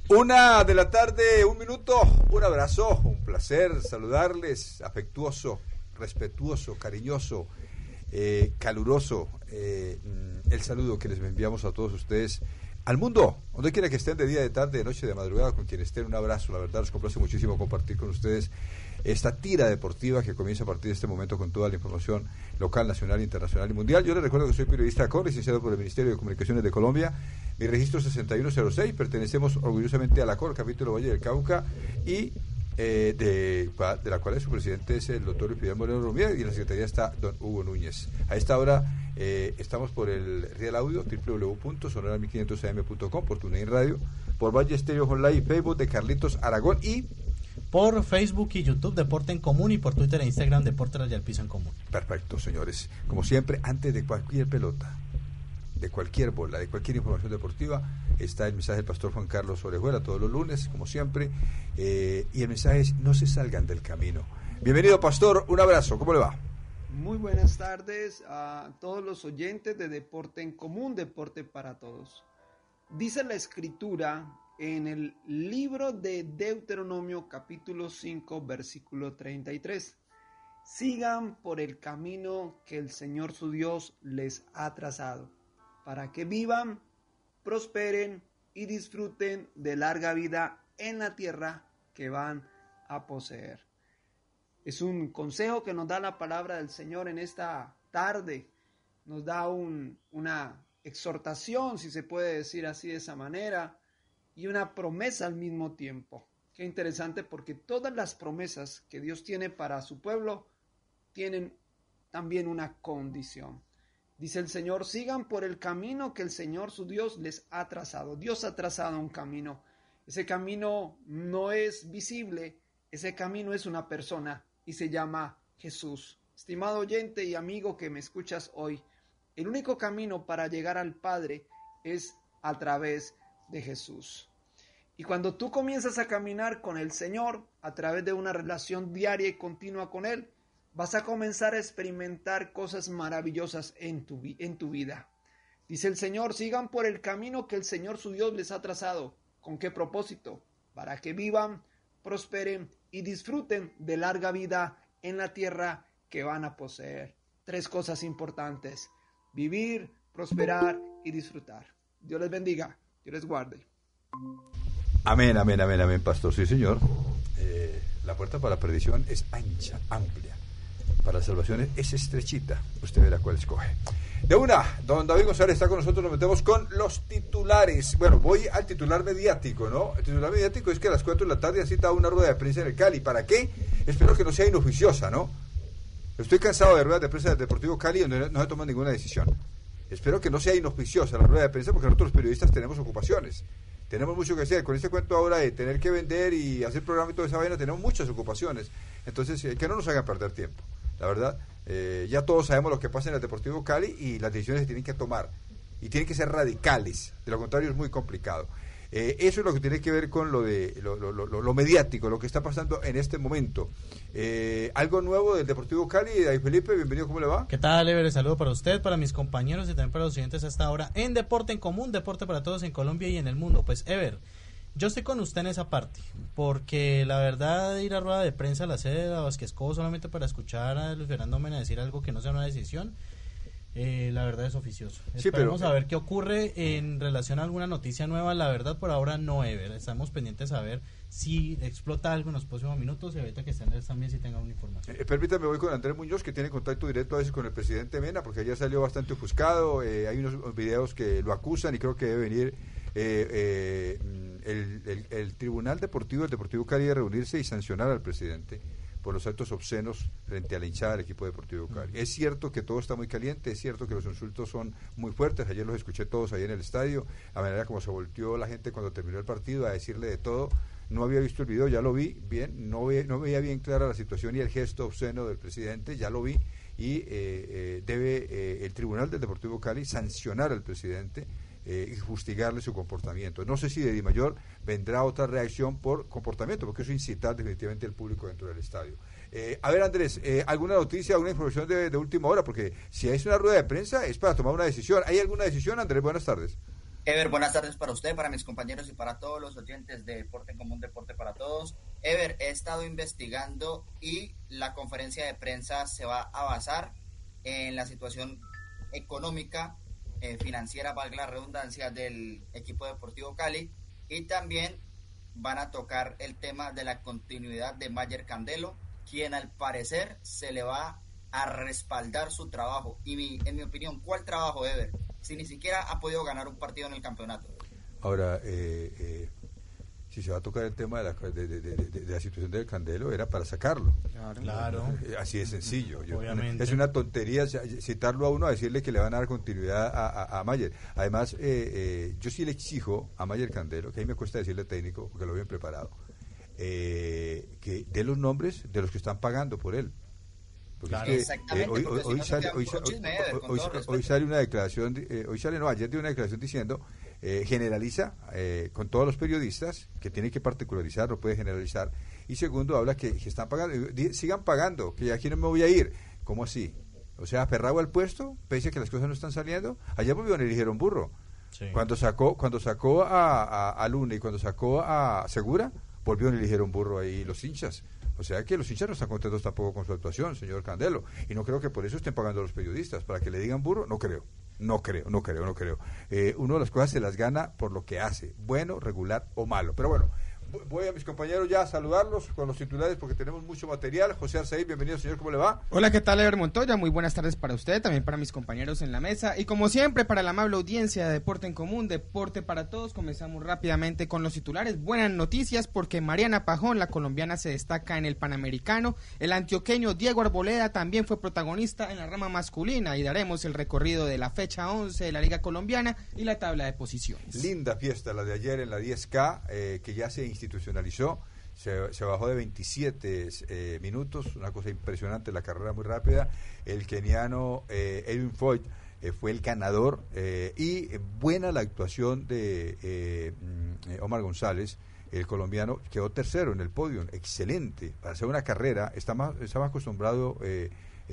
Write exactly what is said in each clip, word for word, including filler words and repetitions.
Una de la tarde, un minuto, un abrazo, un placer saludarles, afectuoso, respetuoso, cariñoso, eh, caluroso, eh, el saludo que les enviamos a todos ustedes, al mundo, donde quiera que estén, de día, de tarde, de noche, de madrugada, con quien estén, un abrazo. La verdad, nos complace muchísimo compartir con ustedes esta tira deportiva que comienza a partir de este momento con toda la información local, nacional, internacional y mundial. Yo les recuerdo que soy periodista con licenciado por el Ministerio de Comunicaciones de Colombia. Mi registro sesenta y uno cero seis, pertenecemos orgullosamente a la C O R, capítulo Valle del Cauca, y eh, de, de la cual su presidente es el doctor Fidel Moreno Romía, y en la secretaría está don Hugo Núñez. A esta hora eh, estamos por el Real Audio, doble u doble u doble u punto sonora mil quinientos a m punto com, por TuneIn Radio, por Valle Estéreo Online y Facebook de Carlitos Aragón, y por Facebook y YouTube Deporte en Común, y por Twitter e Instagram Deporte Raya al Piso en Común. Perfecto, señores. Como siempre, antes de cualquier pelota, de cualquier bola, de cualquier información deportiva, está el mensaje del pastor Juan Carlos Orejuela todos los lunes, como siempre, eh, y el mensaje es: no se salgan del camino. Bienvenido, pastor, un abrazo, ¿cómo le va? Muy buenas tardes a todos los oyentes de Deporte en Común, Deporte para Todos. Dice la Escritura en el libro de Deuteronomio capítulo cinco versículo treinta y tres: sigan por el camino que el Señor su Dios les ha trazado, para que vivan, prosperen y disfruten de larga vida en la tierra que van a poseer. Es un consejo que nos da la palabra del Señor en esta tarde. Nos da un, una exhortación, si se puede decir así de esa manera, y una promesa al mismo tiempo. Qué interesante, porque todas las promesas que Dios tiene para su pueblo tienen también una condición. Dice el Señor: sigan por el camino que el Señor su Dios les ha trazado. Dios ha trazado un camino. Ese camino no es visible, ese camino es una persona y se llama Jesús. Estimado oyente y amigo que me escuchas hoy, el único camino para llegar al Padre es a través de Jesús. Y cuando tú comienzas a caminar con el Señor a través de una relación diaria y continua con Él, vas a comenzar a experimentar cosas maravillosas en tu, en tu vida. Dice el Señor: sigan por el camino que el Señor su Dios les ha trazado. ¿Con qué propósito? Para que vivan, prosperen y disfruten de larga vida en la tierra que van a poseer. Tres cosas importantes: vivir, prosperar y disfrutar. Dios les bendiga, Dios les guarde. Amén, amén, amén, amén, pastor. Sí, señor. Eh, la puerta para la perdición es ancha, amplia. Para la salvación es estrechita. Usted verá cuál escoge. De una, don David González está con nosotros. Nos metemos con los titulares. Bueno, voy al titular mediático, ¿no? El titular mediático es que a las cuatro de la tarde han citado una rueda de prensa en el Cali. ¿Para qué? Espero que no sea inoficiosa, ¿no? Estoy cansado de ruedas de prensa del Deportivo Cali donde no se toma ninguna decisión. Espero que no sea inoficiosa la rueda de prensa, porque nosotros los periodistas tenemos ocupaciones. Tenemos mucho que hacer. Con este cuento ahora de tener que vender y hacer programa y toda esa vaina, tenemos muchas ocupaciones. Entonces, eh, que no nos hagan perder tiempo. La verdad, eh, ya todos sabemos lo que pasa en el Deportivo Cali y las decisiones se tienen que tomar. Y tienen que ser radicales. De lo contrario, es muy complicado. Eh, eso es lo que tiene que ver con lo de lo, lo, lo, lo mediático, lo que está pasando en este momento. Eh, algo nuevo del Deportivo Cali. David Felipe, bienvenido, ¿cómo le va? ¿Qué tal, Ever? Saludo para usted, para mis compañeros y también para los oyentes hasta ahora en Deporte en Común, Deporte para Todos en Colombia y en el mundo. Pues, Ever, yo estoy con usted en esa parte, porque la verdad, ir a rueda de prensa a la sede de Vázquez Cobo solamente para escuchar a Luis Fernando Mena decir algo que no sea una decisión, Eh, la verdad es oficioso. Sí, Esperemos pero, a ver qué ocurre en relación a alguna noticia nueva. La verdad, por ahora no, Ever. Estamos pendientes a ver si explota algo en los próximos minutos y ahorita que estén también si tenga una información. Eh, permítame, voy con Andrés Muñoz, que tiene contacto directo a veces con el presidente Mena, porque ayer salió bastante ofuscado. Eh, hay unos videos que lo acusan y creo que debe venir eh, eh, el, el, el Tribunal Deportivo del Deportivo Cali de reunirse y sancionar al presidente por los actos obscenos frente a la hinchada del equipo Deportivo Cali. Es cierto que todo está muy caliente, es cierto que los insultos son muy fuertes. Ayer los escuché todos ahí en el estadio, la manera como se volteó la gente cuando terminó el partido a decirle de todo. No había visto el video, ya lo vi bien, no, ve, no veía bien clara la situación y el gesto obsceno del presidente, ya lo vi, y eh, eh, debe eh, el Tribunal del Deportivo Cali sancionar al presidente eh, y justigarle su comportamiento. No sé si de Dimayor vendrá otra reacción por comportamiento, porque eso incitar definitivamente al público dentro del estadio. Eh, a ver, Andrés, eh, ¿alguna noticia, alguna información de, de última hora? Porque si es una rueda de prensa es para tomar una decisión. ¿Hay alguna decisión, Andrés? Buenas tardes. Ever, buenas tardes para usted, para mis compañeros y para todos los oyentes de Deporte en Común, Deporte para Todos. Ever, he estado investigando y la conferencia de prensa se va a basar en la situación económica, eh, financiera, valga la redundancia, del equipo deportivo Cali, y también van a tocar el tema de la continuidad de Mayer Candelo, quien al parecer se le va a respaldar su trabajo. Y mi, en mi opinión, ¿cuál trabajo, Ever? Si ni siquiera ha podido ganar un partido en el campeonato. Ahora, eh, eh, si se va a tocar el tema de la, de, de, de, de, de la situación del Candelo, era para sacarlo. Claro. claro. Así de sencillo. Yo, Obviamente. Es una tontería citarlo a uno a decirle que le van a dar continuidad a, a, a Mayer. Además, eh, eh, yo sí le exijo a Mayer Candelo, que a mí me cuesta decirle técnico, porque lo bien preparado, eh, que dé los nombres de los que están pagando por él. Porque claro, es que eh, hoy, hoy, hoy, sale, hoy, hoy, hoy sale una declaración, eh, hoy sale, no, ayer dio una declaración diciendo, eh, generaliza eh, con todos los periodistas, que tiene que particularizar, no puede generalizar, y segundo, habla que, que están pagando, di, sigan pagando, que aquí no me voy a ir. ¿Cómo así? O sea, aferrado al puesto, pese a que las cosas no están saliendo. Ayer volvieron y eligieron burro. Sí. Cuando sacó cuando sacó a, a, a Luna y cuando sacó a Segura, volvieron y eligieron burro ahí los hinchas. O sea que los hinchas no están contentos tampoco con su actuación, señor Candelo. Y no creo que por eso estén pagando a los periodistas. Para que le digan burro, no creo. No creo, no creo, no creo. Eh, uno de las cosas se las gana por lo que hace. Bueno, regular o malo. Pero bueno, voy a mis compañeros ya a saludarlos con los titulares porque tenemos mucho material. José Arsaí, bienvenido, señor, ¿cómo le va? Hola, ¿qué tal, Ever Montoya? Muy buenas tardes para usted, también para mis compañeros en la mesa y como siempre para la amable audiencia de Deporte en Común, Deporte para Todos. Comenzamos rápidamente con los titulares. Buenas noticias porque Mariana Pajón, la colombiana, se destaca en el Panamericano. El antioqueño Diego Arboleda también fue protagonista en la rama masculina y daremos el recorrido de la fecha once de la Liga Colombiana y la tabla de posiciones. Linda fiesta la de ayer en la diez K, eh, que ya se institucionalizó, se, se bajó de veintisiete eh, minutos, una cosa impresionante, la carrera muy rápida. El keniano eh, Edwin Foyt eh, fue el ganador eh, y buena la actuación de eh, Omar González, el colombiano, quedó tercero en el podio, excelente, para hacer una carrera, está más, está más acostumbrado eh, eh,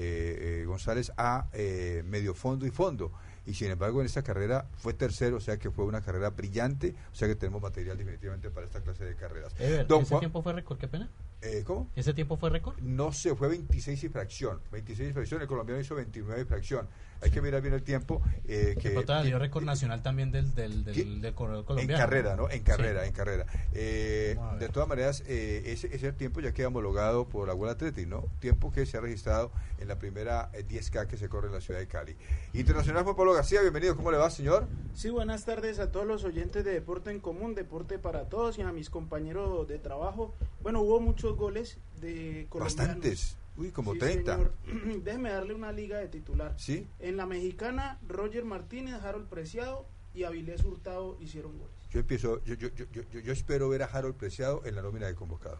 eh, González a eh, medio fondo y fondo. Y sin embargo en esta carrera fue tercero, o sea que fue una carrera brillante, o sea que tenemos material definitivamente para esta clase de carreras. Ever, Don ¿ese Juan, tiempo fue récord? ¿Qué pena? Eh, ¿Cómo? ¿Ese tiempo fue récord? No sé, fue veintiséis y fracción, veintiséis y fracción, el colombiano hizo veintinueve y fracción. Hay que mirar bien el tiempo. Eh, que total, dio récord nacional también del, del, del, del colombiano. En carrera, ¿no? En carrera, sí. en carrera. Eh, de todas maneras, eh, ese, ese tiempo ya queda homologado por la World Athletics, ¿no? Tiempo que se ha registrado en la primera eh, diez K que se corre en la ciudad de Cali. Internacional Juan Pablo García, bienvenido, ¿cómo le va, señor? Sí, buenas tardes a todos los oyentes de Deporte en Común, Deporte para Todos y a mis compañeros de trabajo. Bueno, hubo muchos goles de colombianos. Bastantes. Uy, como sí, treinta. Señor. Déjeme darle una liga de titular. Sí. En la mexicana, Roger Martínez, Harold Preciado y Avilés Hurtado hicieron goles. Yo empiezo, yo, yo, yo, yo, yo espero ver a Harold Preciado en la nómina de convocados.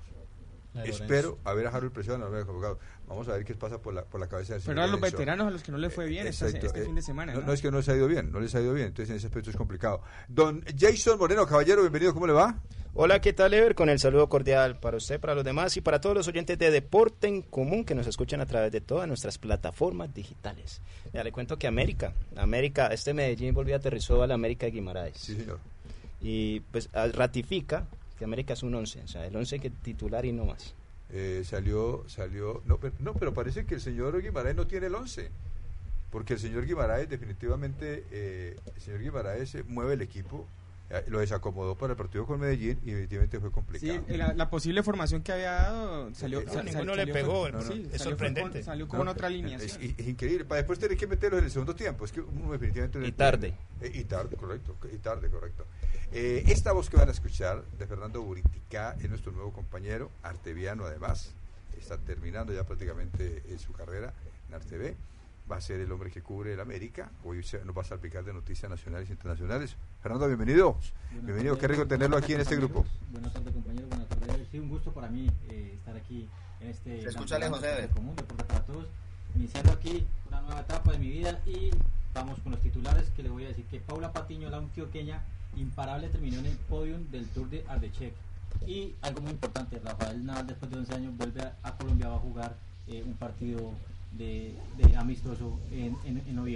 Espero a ver a Harold Preciado en la nómina de convocados. Vamos a ver qué pasa por la, por la cabeza del señor. Pero a los veteranos a los que no les fue bien eh, este, este fin de semana. No, ¿no? no es que no les ha ido bien, no les ha ido bien, entonces en ese aspecto es complicado. Don Jason Moreno, caballero, bienvenido, ¿cómo le va? Hola, ¿qué tal, Ever? Con el saludo cordial para usted, para los demás y para todos los oyentes de Deporte en Común que nos escuchan a través de todas nuestras plataformas digitales. Ya le cuento que América, América, este Medellín volvió a aterrizó a la América de Guimaraes. Sí, señor. Y pues ratifica que América es un once, o sea, el once que titular y no más. Eh, salió, salió, no pero, no, pero parece que el señor Guimaraes no tiene el once, porque el señor Guimaraes definitivamente, eh, el señor Guimaraes eh, mueve el equipo, eh, lo desacomodó para el partido con Medellín y definitivamente fue complicado. Sí, la, la posible formación que había dado salió, eh, sal, ninguno sal, le pegó, salió, no, no, sí, es salió sorprendente. Con, salió con no, otra alineación. Es, es increíble, para después tener que meterlos en el segundo tiempo, es que uno definitivamente no y tarde. Eh, y tarde, correcto, y tarde, correcto. Eh, esta voz que van a escuchar de Fernando Buritica es nuestro nuevo compañero, arteviano además, está terminando ya prácticamente en su carrera en Arte va a ser el hombre que cubre el América, hoy se, nos va a salpicar de noticias nacionales e internacionales. Fernando, bienvenido, buenas bienvenido, tardes, qué rico tenerlo aquí en este grupo. Buenas tardes, compañeros, buenas tardes, sí, un gusto para mí eh, estar aquí en este Escúchale, José. Común, Deporte para Todos, iniciando aquí una nueva etapa de mi vida y vamos con los titulares que le voy a decir que Paula Patiño, la antioqueña imparable, terminó en el podium del Tour de Ardèche. Y algo muy importante, Rafael Nadal después de once años vuelve a, a Colombia, va a jugar eh, un partido de, de amistoso en, en, en noviembre.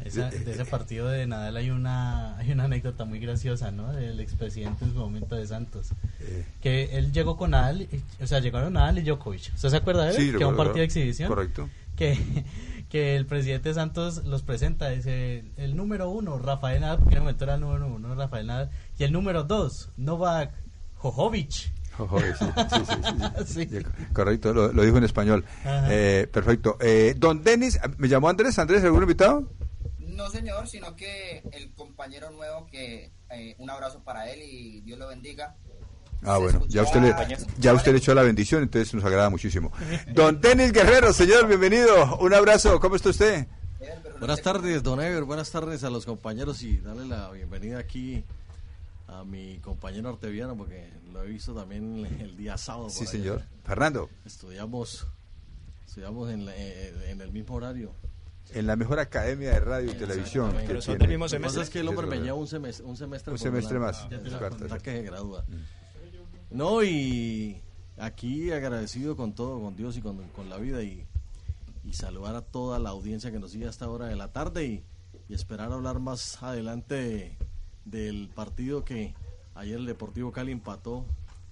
Esa, de ese partido de Nadal hay una hay una anécdota muy graciosa, ¿no? Del expresidente en su momento de Santos. Eh. Que él llegó con Nadal, y, o sea, llegaron Nadal y Djokovic. ¿Usted se acuerda de él? Sí, que recuerdo, un partido de exhibición. Correcto. Que, que el presidente Santos los presenta, dice, el número uno, Rafael Nadal, porque en el momento era el número uno, Rafael Nadal, y el número dos, Novak Djokovic. Djokovic, sí, sí, sí, sí, sí. Sí. Correcto, lo, lo dijo en español. Eh, perfecto. Eh, don Denis, ¿me llamó Andrés? ¿Andrés, algún invitado? No, señor, sino que el compañero nuevo, que eh, un abrazo para él y Dios lo bendiga. Ah, bueno, ya usted, le, ya usted le echó la bendición, entonces nos agrada muchísimo. Don Denis Guerrero, señor, bienvenido, un abrazo, ¿cómo está usted? Buenas tardes, don Ever, buenas tardes a los compañeros y darle la bienvenida aquí a mi compañero Arteviano, porque lo he visto también el día sábado. Sí, señor. Fernando. Estudiamos, estudiamos en, la, en el mismo horario. En la mejor academia de radio y televisión. Pero son del mismo semestre. Lo que pasa es que el hombre me lleva un semestre, un semestre, un semestre más. Hasta que se gradúa. Mm. No, y aquí agradecido con todo, con Dios y con, con la vida, y, y saludar a toda la audiencia que nos sigue a esta hora de la tarde, y, y esperar hablar más adelante de, del partido que ayer el Deportivo Cali empató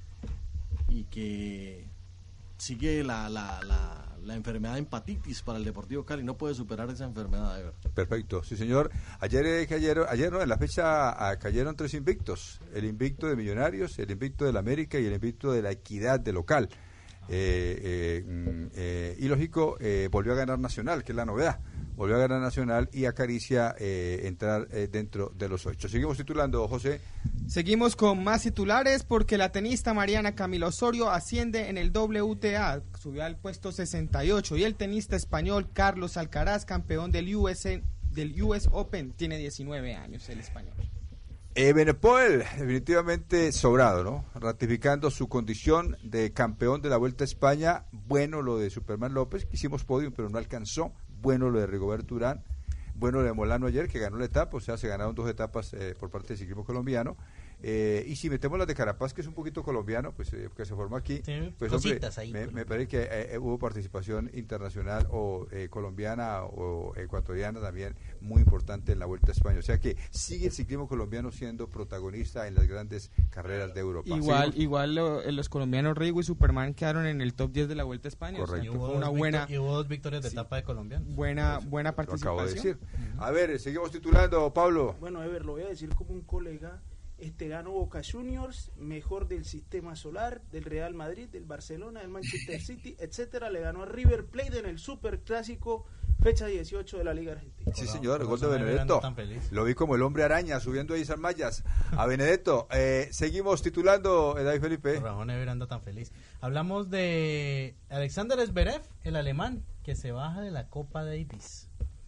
y que sigue la, la, la, la enfermedad de empatitis para el Deportivo Cali, no puede superar esa enfermedad. Ever. Perfecto, sí señor. Ayer eh, cayeron, ayer no, en la fecha ah, cayeron tres invictos, el invicto de Millonarios, el invicto del América y el invicto de la Equidad de local. Eh, eh, eh, y lógico, eh, volvió a ganar Nacional, que es la novedad. Volvió a ganar Nacional y acaricia eh, entrar eh, dentro de los ocho. Seguimos titulando, José. Seguimos con más titulares porque la tenista Mariana Camila Osorio asciende en el W T A, subió al puesto sesenta y ocho, y el tenista español Carlos Alcaraz, campeón del U S, del U S Open, tiene diecinueve años, el español. Eh, Benepol, definitivamente sobrado, ¿no? Ratificando su condición de campeón de la Vuelta a España. Bueno lo de Superman López, que hicimos podium pero no alcanzó. Bueno lo de Rigoberto Urán. Bueno lo de Molano ayer, que ganó la etapa, o sea, se ganaron dos etapas eh, por parte del ciclismo colombiano. Eh, y si metemos las de Carapaz, que es un poquito colombiano, pues eh, que se formó aquí, sí, pues hombre, ahí, me, me parece que eh, hubo participación internacional o eh, colombiana o ecuatoriana también muy importante en la Vuelta a España. O sea que sigue el ciclismo colombiano siendo protagonista en las grandes carreras de Europa. Igual, ¿Seguimos? igual lo, los colombianos Rigo y Superman quedaron en el top diez de la Vuelta a España. Correcto. O sea, hubo fue una buena, y hubo dos victorias de sí, etapa de colombianos. Buena, buena participación. Lo acabo de decir. Uh-huh. A ver, seguimos titulando, Pablo. Bueno, Ever, lo voy a decir como un colega. Este ganó Boca Juniors, mejor del Sistema Solar, del Real Madrid, del Barcelona, del Manchester City, etcétera. Le ganó a River Plate en el Superclásico, fecha dieciocho de la Liga Argentina. Sí, señor, el gol de Benedetto. Lo vi como el hombre araña subiendo ahí esas mallas. A Benedetto, eh, seguimos titulando, eh, David Felipe. Ramón Ever anda tan feliz. Hablamos de Alexander Zverev, el alemán, que se baja de la Copa Davis.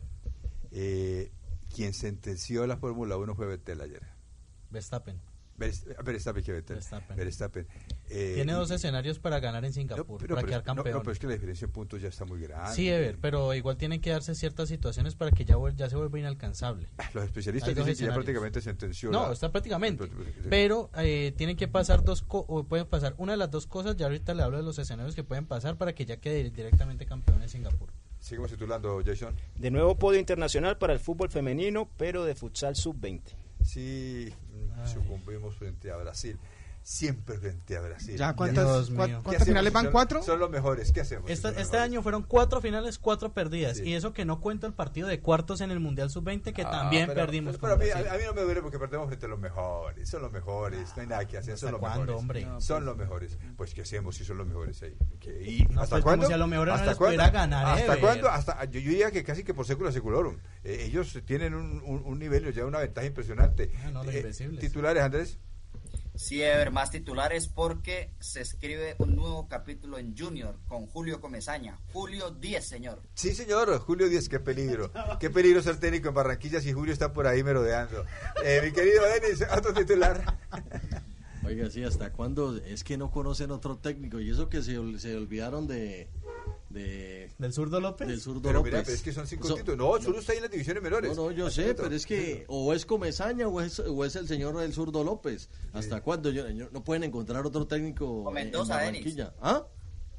Eh, quien sentenció la Fórmula uno fue Vettel ayer. Verstappen. Verstappen, que Vettel. Verstappen. Verstappen. Eh, Tiene dos escenarios para ganar en Singapur, no, pero, para pero, quedar campeón. No, no, pero es que la diferencia de puntos ya está muy grande. Sí, Ever, pero igual tienen que darse ciertas situaciones para que ya, ya se vuelva inalcanzable. Los especialistas dicen que ya prácticamente sentenció. No, la... está prácticamente. Pero eh, tienen que pasar dos cosas, o pueden pasar una de las dos cosas. Ya ahorita le hablo de los escenarios que pueden pasar para que ya quede directamente campeón en Singapur. Seguimos titulando, Jason. De nuevo podio internacional para el fútbol femenino, pero de futsal sub veinte. Sí, Ay. sucumbimos frente a Brasil. Siempre frente a Brasil. ¿Ya cuántas, ¿cuántas, ¿cuántas finales van? Son, ¿Cuatro? Son los mejores. ¿Qué hacemos? Esta, este mejores? año fueron cuatro finales, cuatro perdidas. Sí. Y eso que no cuento el partido de cuartos en el Mundial sub veinte, que ah, también pero, perdimos. Pero, pero a, mí, a, a mí no me duele porque perdemos frente a los mejores. Son los mejores. No hay nada que hacer. Son los ¿cuándo, mejores. Hombre? No, son pues, los mejores. Pues, ¿qué hacemos si son los mejores ahí? ¿Y no, hasta pues, cuándo? Si a lo mejor ¿Hasta no cuándo? ganar, ¿Hasta eh, cuándo? Hasta, yo, yo diría que casi que por século seculorum. Eh, ellos tienen un, un, un nivel, ya una ventaja impresionante. Ah, no, eh, invencibles. ¿Titulares, Andrés? Sí, Ever, más titulares porque se escribe un nuevo capítulo en Junior con Julio Comesaña. Julio diez, señor. Sí, señor, Julio diez, qué peligro. Qué peligro ser técnico en Barranquilla si Julio está por ahí merodeando. Eh, mi querido Denis, otro titular. Oiga, sí, ¿hasta cuándo? Es que no conocen otro técnico y eso que se, se olvidaron de... De, ¿Del Zurdo López? Del Zurdo pero López. Mira, pero es que son cinco so, títulos. No, el Zurdo no, está ahí en las divisiones menores. No, no, yo sé, pero es que o es Comesaña o es, o es el señor del Zurdo López. ¿Hasta sí. cuándo? Yo, yo, no pueden encontrar otro técnico en, en Barranquilla. ¿Ah?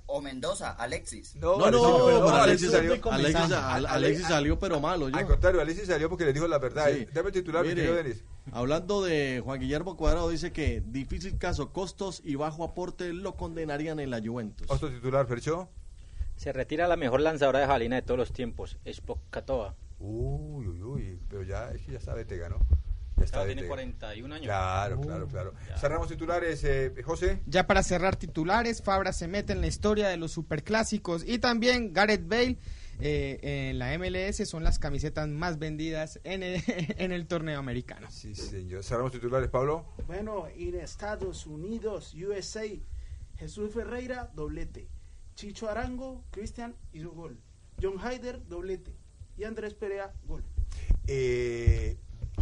o Mendoza, Alexis. No, no, Alexis, no, pero pero no, Alexis salió, Alexis Alexis, salió. Al- Alexis salió, pero malo. Yo. Al contrario, Alexis salió porque le dijo la verdad. Sí. Dame el titular, mi Mire, querido Denis. hablando de Juan Guillermo Cuadrado, dice que difícil caso, costos y bajo aporte lo condenarían en la Juventus. Otro titular, Fercho. Se retira la mejor lanzadora de jabalina de todos los tiempos, Spokatoa. Uy, uy, uy, pero ya, es que ya está Betega, ¿no? Ya está Claro, tiene Betega. cuarenta y un años. Claro, claro, claro. Cerramos titulares, eh, José. Ya para cerrar titulares, Fabra se mete en la historia de los superclásicos y también Gareth Bale eh, en la M L S son las camisetas más vendidas en el, en el torneo americano. Sí, señor. Cerramos titulares, Pablo. Bueno, en Estados Unidos, U S A, Jesús Ferreira, doblete. Chicho Arango, Cristian hizo gol. John Haider, doblete. Y Andrés Perea, gol. Eh,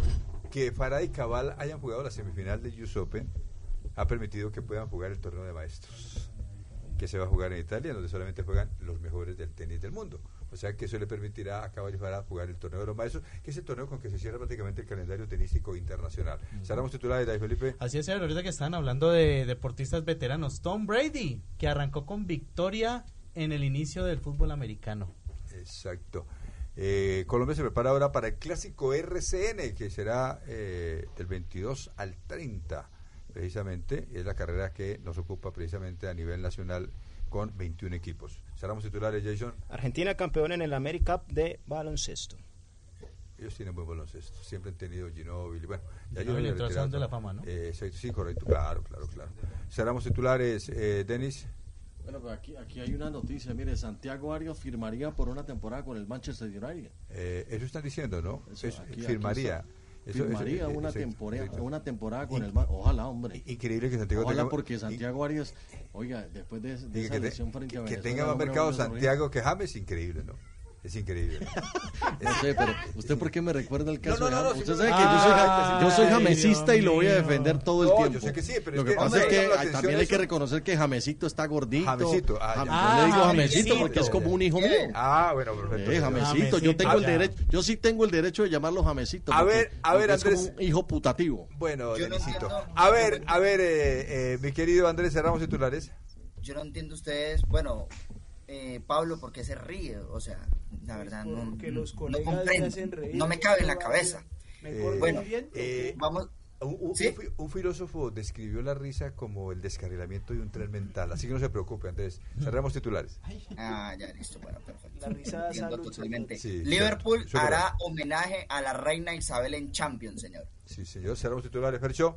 que Farah y Cabal hayan jugado la semifinal del U S Open ha permitido que puedan jugar el torneo de maestros, que se va a jugar en Italia, donde solamente juegan los mejores del tenis del mundo. O sea que eso le permitirá a Cabal y Farah jugar el torneo de los maestros, que es el torneo con que se cierra prácticamente el calendario tenístico internacional. Uh-huh. Cerramos titulares, David Felipe. Así es, ahorita que estaban hablando de deportistas veteranos, Tom Brady, que arrancó con victoria en el inicio del fútbol americano. Exacto. Eh, Colombia se prepara ahora para el clásico R C N, que será eh, del veintidós al treinta, precisamente. Es la carrera que nos ocupa precisamente a nivel nacional con veintiún equipos. Cerramos titulares, Jason. Argentina campeón en el America Cup de baloncesto. Ellos tienen buen baloncesto, siempre han tenido Ginóbili, bueno, ya Ginóbili entró al Salón de la Fama, ¿no? Eh, sí, correcto, claro, claro, claro. Cerramos titulares, eh, Denis. Bueno, pero aquí, aquí hay una noticia, mire, Santiago Arias firmaría por una temporada con el Manchester United. Eh, eso están diciendo, ¿no? Eso, Eso, aquí- firmaría. aquí Eso- firmaría eso- una, eso- temporada, eso- una temporada con In- el Man- ojalá, hombre. Increíble que Santiago Ojalá tenga- porque Santiago Arias, oiga, después de, de Diga esa que, te- lesión frente a que- que Venezuela, tenga más hombre, mercado hombre, Santiago que James, increíble, ¿no? Es increíble. No sé, pero ¿usted por qué me recuerda el caso No, no, de no, James? no, Usted sí, sabe no, que yo soy, ah, yo soy ay, jamesista y lo voy a Dios defender todo el No, tiempo. yo sé que sí, pero lo es que que- pasa hombre, es que llama la ah, atención también hay que eso. reconocer que Jamesito está gordito. Jamesito, ah, Jam- ya. yo le digo Ah, Jamesito Jamesito. porque es como un hijo mío. Ah, bueno, perfecto. Eh, señor. Jamesito, yo tengo el ya. derecho, yo sí tengo el derecho de llamarlo Jamesito. A porque- ver, a ver, porque es Andrés. como un hijo putativo. Bueno, Yo no Denisito. entiendo. A ver, a ver, eh, eh, mi querido Andrés, cerramos titulares. Yo no entiendo ustedes, bueno, eh, Pablo, ¿por qué se ríe? O sea, la verdad, no, Porque los no colegas me comprendo, hacen reír. no me cabe en la cabeza. ¿Me Eh, corto bueno, muy bien? eh, Vamos, Un, un- ¿Sí? un fi- un filósofo describió la risa como el descarrilamiento de un tren mental, así que no se preocupe, Andrés. Cerramos titulares. ah, ya, listo, bueno, perfecto. La risada Entiendo salud, totalmente. Sí, Liverpool claro, súper hará homenaje a la reina Isabel en Champions, señor. Sí, señor, cerramos titulares. Fercho.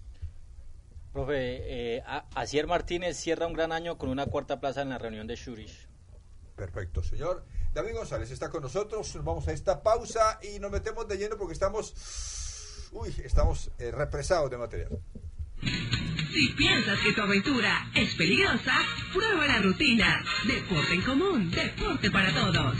Profe, eh, A- Asier Martínez cierra un gran año con una cuarta plaza en la reunión de Zurich. Perfecto, señor. David González está con nosotros. Nos vamos a esta pausa y nos metemos de lleno porque estamos... Uy, estamos eh, represados de material. Si piensas que tu aventura es peligrosa, prueba la rutina. Deporte en común, deporte para todos.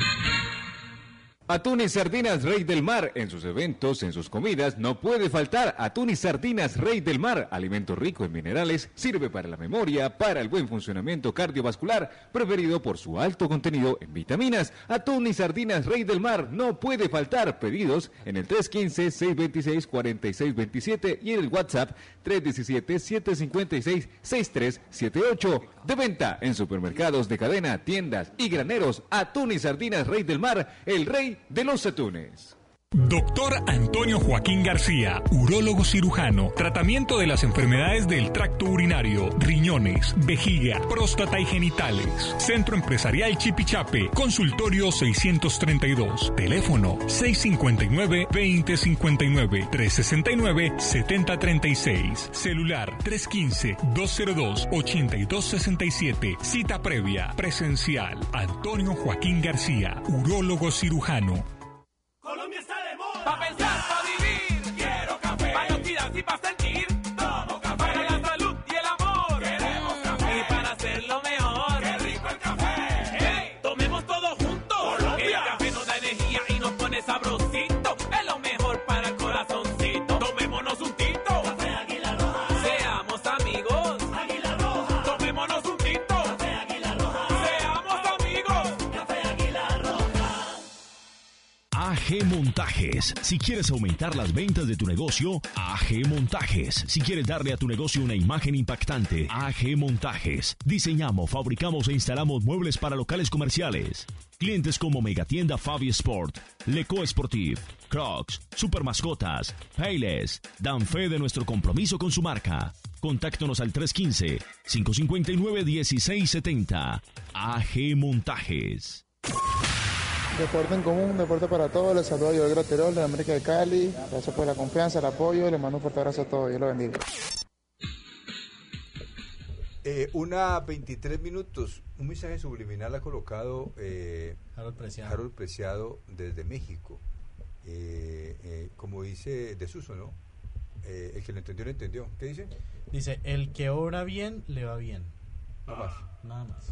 Atún y sardinas Rey del Mar. En sus eventos, en sus comidas, no puede faltar atún y sardinas Rey del Mar. Alimento rico en minerales, sirve para la memoria, para el buen funcionamiento cardiovascular, preferido por su alto contenido en vitaminas. Atún y sardinas Rey del Mar no puede faltar. Pedidos en el tres uno cinco, seis dos seis, cuatro seis dos siete y en el WhatsApp tres uno siete, siete cinco seis, seis tres siete ocho. De venta en supermercados de cadena, tiendas y graneros. Atún y sardinas Rey del Mar, el rey de los atunes. Doctor Antonio Joaquín García, urólogo cirujano, tratamiento de las enfermedades del tracto urinario, riñones, vejiga, próstata y genitales. Centro Empresarial Chipichape, consultorio seiscientos treinta y dos, teléfono seis cinco nueve, veinte cincuenta y nueve, tres sesenta y nueve, setenta treinta y seis, celular tres uno cinco, dos cero dos, ocho dos seis siete, cita previa, presencial. Antonio Joaquín García, urólogo cirujano. Colombia está de moda. Pa' pensar, pa' vivir. Quiero café. Pa' inoxidarse y pa' sentir. Tomo café. Para la salud y el amor. Queremos café. Y para hacerlo mejor. ¡Qué rico el café! ¡Hey! Tomemos todo juntos. Colombia. El café nos da energía y nos pone sabrosito. Es lo mejor para el corazoncito. Tomémonos un tito. Café Águila Roja. Seamos amigos. Águila Roja. Tomémonos un tito. Café Águila Roja. Seamos amigos. Café Águila Roja. A A G Montajes. Si quieres aumentar las ventas de tu negocio, A G Montajes. Si quieres darle a tu negocio una imagen impactante, A G Montajes. Diseñamos, fabricamos e instalamos muebles para locales comerciales. Clientes como Megatienda Fabi Sport, Leco Sportif, Crocs, Super Mascotas, Payless, dan fe de nuestro compromiso con su marca. Contáctanos al tres uno cinco, cinco cinco nueve, uno seis siete cero. A G Montajes. Deporte en común, deporte para todos. Les saludo yo, el Terol de América de Cali. Gracias por la confianza, el apoyo. Les mando un fuerte abrazo a todos. Dios los bendiga. Eh, una veintitrés minutos. Un mensaje subliminal ha colocado eh, Harold Preciado. Harold Preciado desde México. Eh, eh, como dice Desuso, ¿no? Eh, el que lo entendió, lo entendió. ¿Qué dice? Dice, el que obra bien, le va bien. Nada más. Nada más.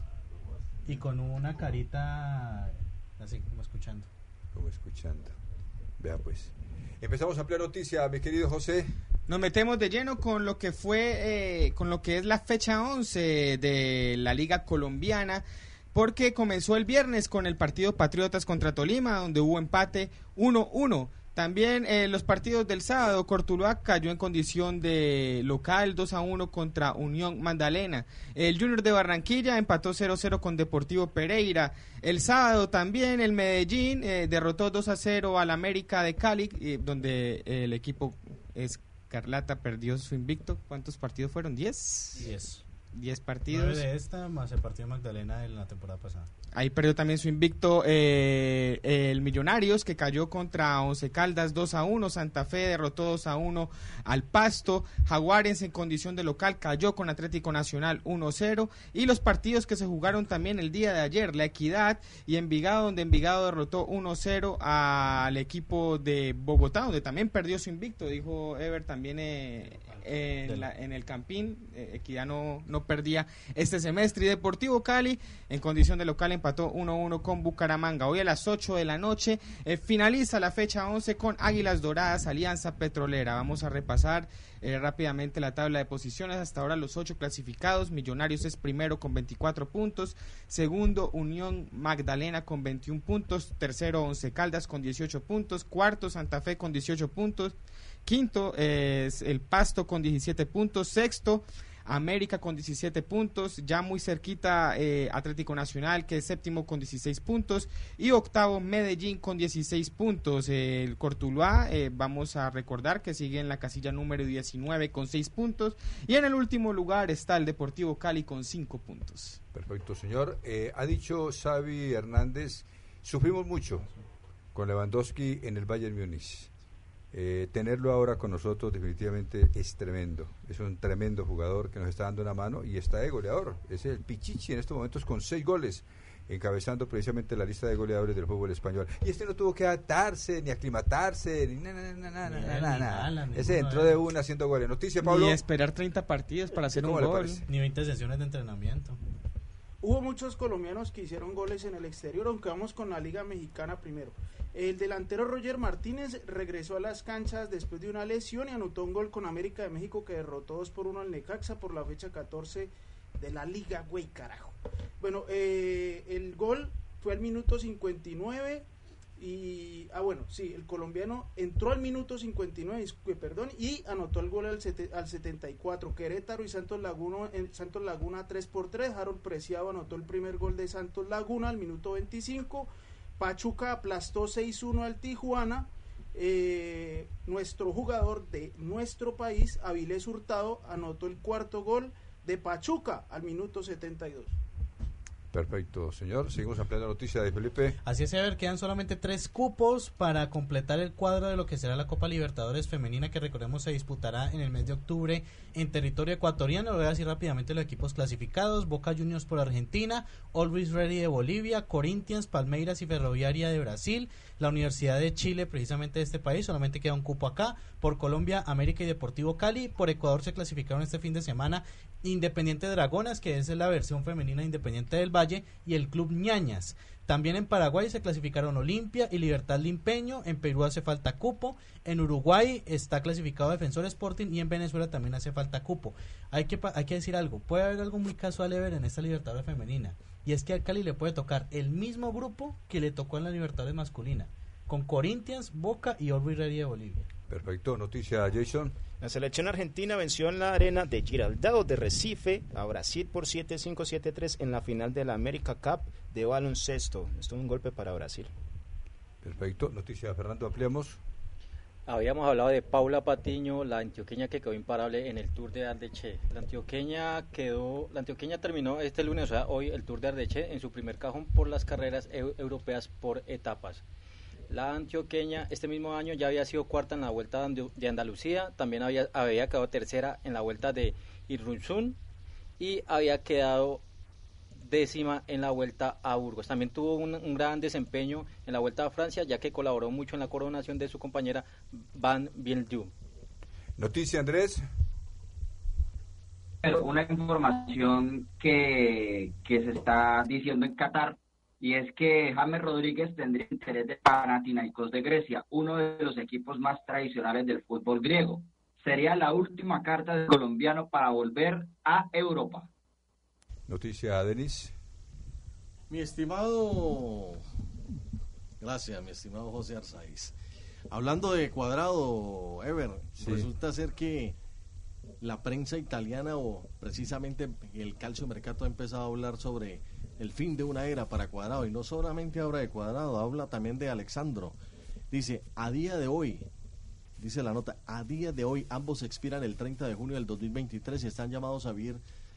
Y con una carita así, como escuchando. Como escuchando. Vea pues. Empezamos a ampliar noticia, mi querido José. Nos metemos de lleno con lo que fue, eh, con lo que es la fecha once de la Liga Colombiana, porque comenzó el viernes con el partido Patriotas contra Tolima, donde hubo empate uno uno. También eh, los partidos del sábado, Cortuluá cayó en condición de local dos a uno contra Unión Magdalena. El Junior de Barranquilla empató cero cero con Deportivo Pereira. El sábado también el Medellín eh, derrotó dos a cero al América de Cali, eh, donde el equipo Escarlata perdió su invicto. ¿Cuántos partidos fueron? ¿diez? diez. diez partidos. nueve de esta más el partido de Magdalena de la temporada pasada. Ahí perdió también su invicto eh, el Millonarios, que cayó contra Once Caldas dos a uno. Santa Fe derrotó dos a uno al Pasto. Jaguares en condición de local cayó con Atlético Nacional uno cero. Y los partidos que se jugaron también el día de ayer, La Equidad y Envigado, donde Envigado derrotó uno cero al equipo de Bogotá, donde también perdió su invicto, dijo Ever también eh, en, la, en el Campín. eh, Equidad no, no perdía este semestre. Y Deportivo Cali en condición de local empató uno uno con Bucaramanga. Hoy a las ocho de la noche eh, finaliza la fecha once con Águilas Doradas, Alianza Petrolera. Vamos a repasar eh, rápidamente la tabla de posiciones. Hasta ahora los ocho clasificados. Millonarios es primero con veinticuatro puntos, segundo Unión Magdalena con veintiún puntos, tercero Once Caldas con dieciocho puntos, cuarto Santa Fe con dieciocho puntos, quinto eh, es el Pasto con diecisiete puntos, sexto América con diecisiete puntos, ya muy cerquita eh, Atlético Nacional, que es séptimo con dieciséis puntos, y octavo Medellín con dieciséis puntos. Eh, el Cortuluá, eh, vamos a recordar que sigue en la casilla número diecinueve con seis puntos, y en el último lugar está el Deportivo Cali con cinco puntos. Perfecto, señor. Eh, ha dicho Xavi Hernández, sufrimos mucho con Lewandowski en el Bayern Múnich. Eh, tenerlo ahora con nosotros definitivamente es tremendo, es un tremendo jugador que nos está dando una mano y está de goleador, es el Pichichi en estos momentos con seis goles, encabezando precisamente la lista de goleadores del fútbol español. Y este no tuvo que adaptarse, ni aclimatarse, ni nada, nada, nada, nada. Ese entró de una haciendo goles. Noticia, Pablo. Ni esperar treinta partidos para hacer un gol. Ni veinte sesiones de entrenamiento. Hubo muchos colombianos que hicieron goles en el exterior, aunque vamos con la Liga Mexicana primero. El delantero Roger Martínez regresó a las canchas después de una lesión y anotó un gol con América de México, que derrotó dos por uno al Necaxa por la fecha catorce de la Liga, güey, carajo. Bueno, eh, el gol fue al minuto cincuenta y nueve y... Ah, bueno, sí, el colombiano entró al minuto cincuenta y nueve, perdón, y anotó el gol al, sete, al setenta y cuatro. Querétaro y Santos Laguna, en Santos Laguna tres por tres. Harold Preciado anotó el primer gol de Santos Laguna al minuto veinticinco. Pachuca aplastó seis uno al Tijuana. Eh, nuestro jugador de nuestro país, Avilés Hurtado, anotó el cuarto gol de Pachuca al minuto setenta y dos. Perfecto, señor. Seguimos ampliando la noticia de Felipe. Así es, a ver, quedan solamente tres cupos para completar el cuadro de lo que será la Copa Libertadores Femenina, que recordemos se disputará en el mes de octubre en territorio ecuatoriano. Lo voy a decir rápidamente los equipos clasificados: Boca Juniors por Argentina, Always Ready de Bolivia, Corinthians, Palmeiras y Ferroviaria de Brasil, la Universidad de Chile, precisamente de este país, solamente queda un cupo acá. Por Colombia, América y Deportivo Cali. Por Ecuador se clasificaron este fin de semana Independiente Dragonas, que es la versión femenina de Independiente del Valle, y el Club Ñañas. También en Paraguay se clasificaron Olimpia y Libertad Limpeño. En Perú hace falta cupo. En Uruguay está clasificado Defensor Sporting, y en Venezuela también hace falta cupo. Hay que, hay que decir algo, puede haber algo muy casual, Ever, en esta Libertadores femenina, y es que al Cali le puede tocar el mismo grupo que le tocó en la Libertadores masculina, con Corinthians, Boca y Always Ready de Bolivia. Perfecto, noticia Jason. La selección argentina venció en la arena de Giraldao de Recife a Brasil por siete cinco siete tres en la final de la America Cup de baloncesto. Esto es un golpe para Brasil. Perfecto, noticia Fernando, ampliamos. Habíamos hablado de Paula Patiño, la antioqueña que quedó imparable en el Tour de Ardèche. La antioqueña quedó, la antioqueña terminó este lunes, o sea, hoy el Tour de Ardèche en su primer cajón por las carreras eu- europeas por etapas. La antioqueña este mismo año ya había sido cuarta en la Vuelta de Andalucía, también había, había quedado tercera en la Vuelta de Irunzún y había quedado décima en la Vuelta a Burgos. También tuvo un, un gran desempeño en la Vuelta a Francia, ya que colaboró mucho en la coronación de su compañera Van Bieldu. Noticia, Andrés. Pero una información que, que se está diciendo en Qatar, y es que James Rodríguez tendría interés de Panathinaikos de Grecia, uno de los equipos más tradicionales del fútbol griego. Sería la última carta del colombiano para volver a Europa. Noticia, Denis. Mi estimado, gracias, mi estimado José Arzáiz. Hablando de Cuadrado, Ever, Sí. resulta ser que la prensa italiana o precisamente el Calcio Mercato ha empezado a hablar sobre el fin de una era para Cuadrado, y no solamente habla de Cuadrado, habla también de Alexandro. Dice, a día de hoy, dice la nota, a día de hoy ambos expiran el treinta de junio del dos mil veintitrés y están llamados a vivir,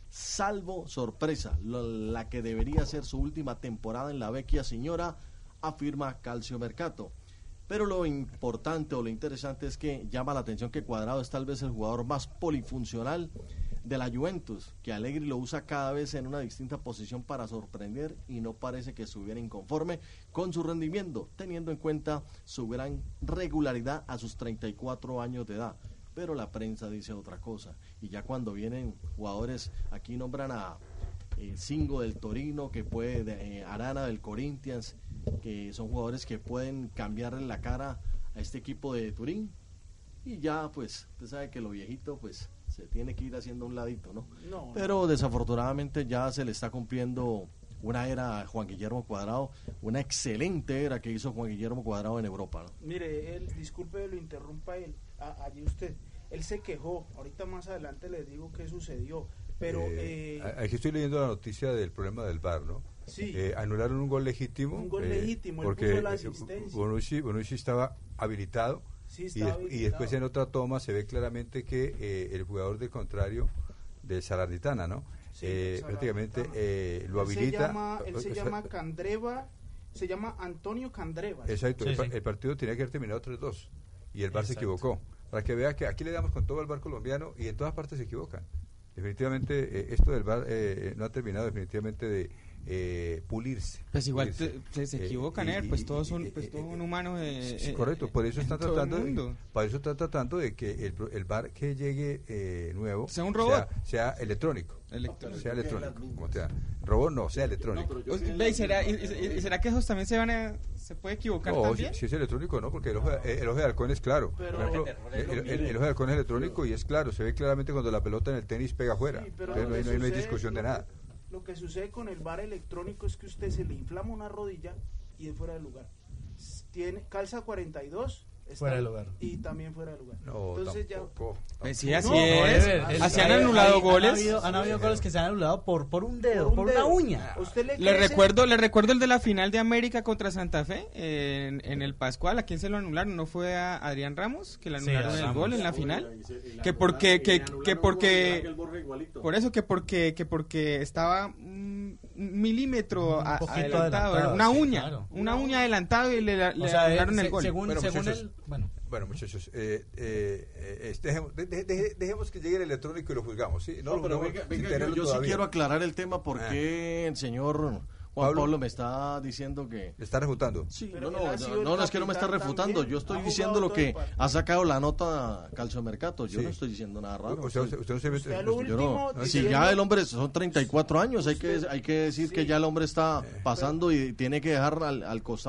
salvo sorpresa, lo, la que debería ser su última temporada en la vecchia señora, afirma Calcio Mercato. Pero lo importante o lo interesante es que llama la atención que Cuadrado es tal vez el jugador más polifuncional de la Juventus, que Allegri lo usa cada vez en una distinta posición para sorprender y no parece que estuviera inconforme con su rendimiento, teniendo en cuenta su gran regularidad a sus treinta y cuatro años de edad. Pero la prensa dice otra cosa, y ya cuando vienen jugadores, aquí nombran a eh, Singo del Torino, que puede, eh, Arana del Corinthians, que son jugadores que pueden cambiarle la cara a este equipo de Turín, y ya pues, usted sabe que lo viejito pues se tiene que ir haciendo a un ladito, ¿no? No, Pero no. desafortunadamente ya se le está cumpliendo una era a Juan Guillermo Cuadrado, una excelente era que hizo Juan Guillermo Cuadrado en Europa, ¿no? Mire, él, disculpe, lo interrumpa él, a- allí usted, él se quejó, ahorita más adelante les digo qué sucedió, pero... Eh, eh, aquí estoy leyendo la noticia del problema del V A R, ¿no? Sí. Eh, anularon un gol legítimo. Un gol eh, legítimo, él porque puso la eh, asistencia. Bonucci, Bonucci estaba habilitado. Sí, y, estaba des- y después habilitado. en otra toma se ve claramente que eh, el jugador del contrario del Salernitana, ¿no? Sí, Eh, del prácticamente Salernitana. eh, lo él se habilita. llama, él se o sea, llama Candreva, se llama Antonio Candreva. Exacto, Sí, el, pa- sí. el partido tenía que haber terminado tres dos y el V A R se Exacto. equivocó. Para que vea que aquí le damos con todo el V A R colombiano y en todas partes se equivocan. Definitivamente eh, esto del V A R eh, no ha terminado definitivamente de eh, pulirse. Pues igual pulirse. te- se, se Eh, equivocan, y- eh, y- pues todos y- son, y- pues y- todo un humano. eh, Sí, eh, correcto, por eso en están todo el tratando, mundo. para eso están tratando de que el, pro- el V A R que llegue eh, nuevo Sea un robot. sea, sea electrónico, Electrónico. sea electrónico, como sea, robot no, sea electrónico. O- ve, ¿y será, y- y- y será que esos también se van a, se puede equivocar No, si, también? si es electrónico no, porque el ojo, de- el ojo de halcón es claro. Pero- Por ejemplo, Pero- el, el- el ojo de halcón es electrónico y es claro, se ve claramente cuando la pelota en el tenis pega afuera. Sí, pero Entonces, no, lo hay, que no hay- no hay sucede- discusión de lo nada. que- Lo que sucede con el V A R electrónico es que usted se le inflama una rodilla y es fuera de lugar. S- Tiene calza cuarenta y dos, está- Fuera de lugar. y también fuera de lugar. No, Entonces tampoco. Pues sí, No, así no, es. Ever, el- Así han hay- anulado hay- goles. Han habido, han habido goles que se han anulado por, por un dedo, por, un una dedo. uña. ¿Usted le Le cree ese- recuerdo, le recuerdo el de la final de América contra Santa Fe eh, en, en el Pascual. ¿A quién se lo anularon? ¿No fue a Adrián Ramos que le Sí, anularon a el Ramos. gol en la final? Que porque, que, que porque, por eso que porque, que porque estaba un milímetro Un a- poquito adelantado, adelantado, una sí, uña, claro. una uña adelantado y le, le O sea, anularon eh, el se- gol. según, Bueno, según muchachos. el... Bueno, Bueno, muchachos, eh, eh, eh, dejemos, de- de- de- dejemos que llegue el electrónico y lo juzgamos, ¿sí? No, lo pero juzgamos venga, sin venga, yo, tenerlo yo sí todavía. quiero aclarar el tema porque el señor Juan Pablo. Pablo, me está diciendo que... ¿Le está refutando? Sí, Pero no, él no, ha sido no, el no, no, es que no me está capitán refutando, también, yo estoy ha diciendo jugado lo todo el que partido. ha sacado la nota Calcio Mercato, yo Sí. no estoy diciendo nada raro. O sea, usted, usted no se mete- Usted al no- último Yo no, si diciendo- ya el hombre son treinta y cuatro años, hay que Usted- hay que decir sí. que ya el hombre está pasando y tiene que dejar al, al costado y,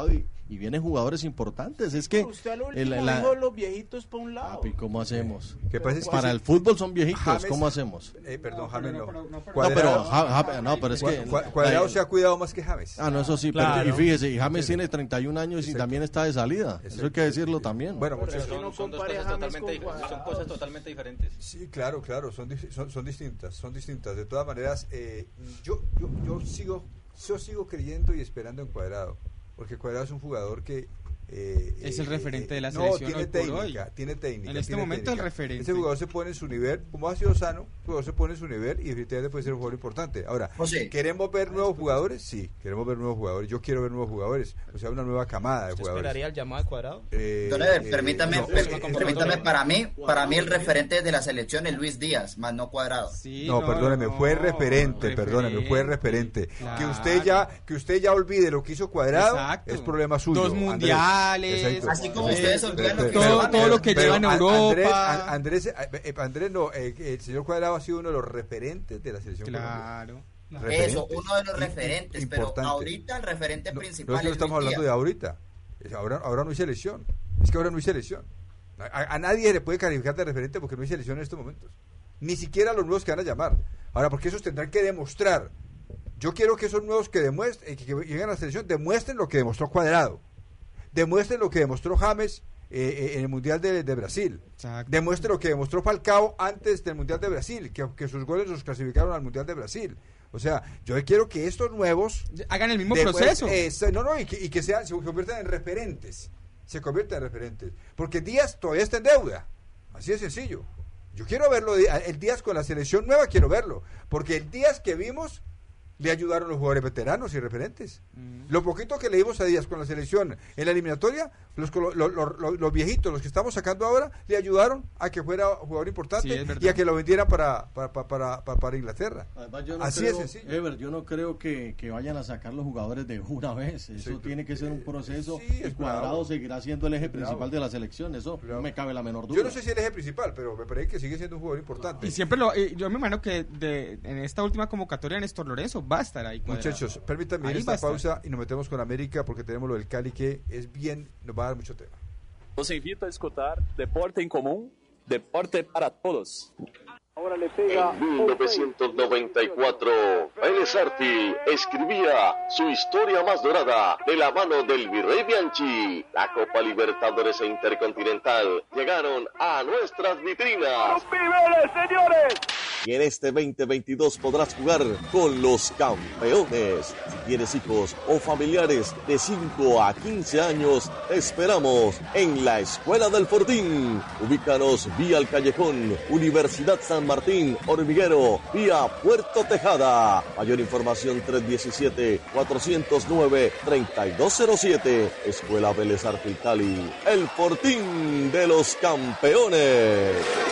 y vienen jugadores importantes. Es que Usted al último el- la- dijo los viejitos para un lado. Papi, ¿cómo hacemos? ¿Qué pasa es que Para si- el fútbol son viejitos, James- ¿cómo hacemos? Eh, perdón, James no. No, pero, Cuadrado- Ja- Ja- no, pero es que... Cua- Cua- Cuadrado la- se ha cuidado más que James. Ah, no, eso sí, Claro. pero y fíjese, y James Sí. tiene treinta y un años y Exacto. también está de salida. Eso hay que decirlo también. Bueno, Pero muchachos. son, son dos cosas totalmente, dif- son cosas totalmente diferentes. Sí, claro, claro, son, dis- son, son distintas, son distintas. De todas maneras, eh, yo, yo, yo sigo, yo sigo creyendo y esperando en Cuadrado, porque Cuadrado es un jugador que eh, Es el eh, referente de la no, selección tiene hoy por técnica, hoy. tiene técnica. En este tiene momento técnica. el referente. Ese jugador se pone en su nivel, como ha sido sano, el jugador se pone en su nivel y definitivamente puede ser un jugador importante. Ahora, José. ¿queremos ver nuevos jugadores? Sí, queremos ver nuevos jugadores. Yo quiero ver nuevos jugadores, o sea, una nueva camada de ¿Usted jugadores. esperaría el llamado al Cuadrado? Eh, Don Eder, eh, permítame, no, per- eh, eh, permítame para mí, para mí el referente de la selección es Luis Díaz, más no Cuadrado. No, perdóneme, fue referente, perdóneme, fue referente. Que usted ya, que usted ya olvide lo que hizo Cuadrado, Exacto. es problema suyo. Dos Andrés. mundiales, Exacto. Así como ustedes olvidan lo que Pero- todo- pero- todo lo que pero lleva en a- Europa. Andrés, a- Andrés, eh, eh, Andrés no, eh, el señor Cuadrado ha sido uno de los referentes de la selección Claro. colombiana. Eso, uno de los Im- referentes, im- pero importante. ahorita el referente No, principal no es que no es estamos Luis hablando de Díaz. ahorita. Es ahora, ahora no hay selección. Es que ahora no hay selección. A, a nadie le puede calificar de referente porque no hay selección en estos momentos. Ni siquiera los nuevos que van a llamar. Ahora, porque esos tendrán que demostrar. Yo quiero que esos nuevos que demuestren, que, que lleguen a la selección, demuestren lo que demostró Cuadrado. Demuestren lo que demostró James eh, eh, en el Mundial de, de Brasil. Exacto. Demuestre lo que demostró Falcao antes del Mundial de Brasil, que, que sus goles los clasificaron al Mundial de Brasil. O sea, yo quiero que estos nuevos hagan el mismo demuest- proceso. eh, no, no, y que, y que sean, se conviertan en referentes. Se conviertan en referentes. Porque Díaz todavía está en deuda. Así de sencillo. Yo quiero verlo, el Díaz con la selección nueva, quiero verlo. Porque el Díaz que vimos, le ayudaron los jugadores veteranos y referentes. Mm. Lo poquito que le dimos a Díaz con la selección en la eliminatoria, los, los, los, los- los viejitos, los que estamos sacando ahora, le ayudaron a que fuera jugador importante Sí, es verdad. y a que lo vendieran para, para, para, para, para- para Inglaterra. Además, yo no Así creo, es sencillo. Ever, yo no creo que, que vayan a sacar los jugadores de una vez. Eso Sí, tiene que ser un proceso. sí, y es Cuadrado bravo. seguirá siendo el eje Bravo. principal de la selección. Eso no me cabe la menor duda. Yo no sé si el eje principal, pero me parece que sigue siendo un jugador importante. Y siempre lo, eh, yo me imagino que de, en esta última convocatoria Néstor Lorenzo va a estar ahí. Cuadrado. Muchachos, permítanme ir Ahí a va a esta estar. pausa y nos metemos con América porque tenemos lo del Cali que es bien, nos va a dar mucho tema. Los invito a escuchar Deporte en Común, Deporte para Todos. Ahora le En mil novecientos noventa y cuatro, Vélez Arfi escribía su historia más dorada de la mano del Virrey Bianchi. La Copa Libertadores e Intercontinental llegaron a nuestras vitrinas. ¡Vélez, señores! Y en este veinte veintidós podrás jugar con los campeones. Si tienes hijos o familiares de cinco a quince años, te esperamos en la Escuela del Fortín. Ubícanos vía el Callejón, Universidad San Martín, Hormiguero, vía Puerto Tejada. Mayor información tres diecisiete, cuatrocientos nueve, treinta y dos cero siete. Escuela Vélez Arfi Cali, el Fortín de los campeones.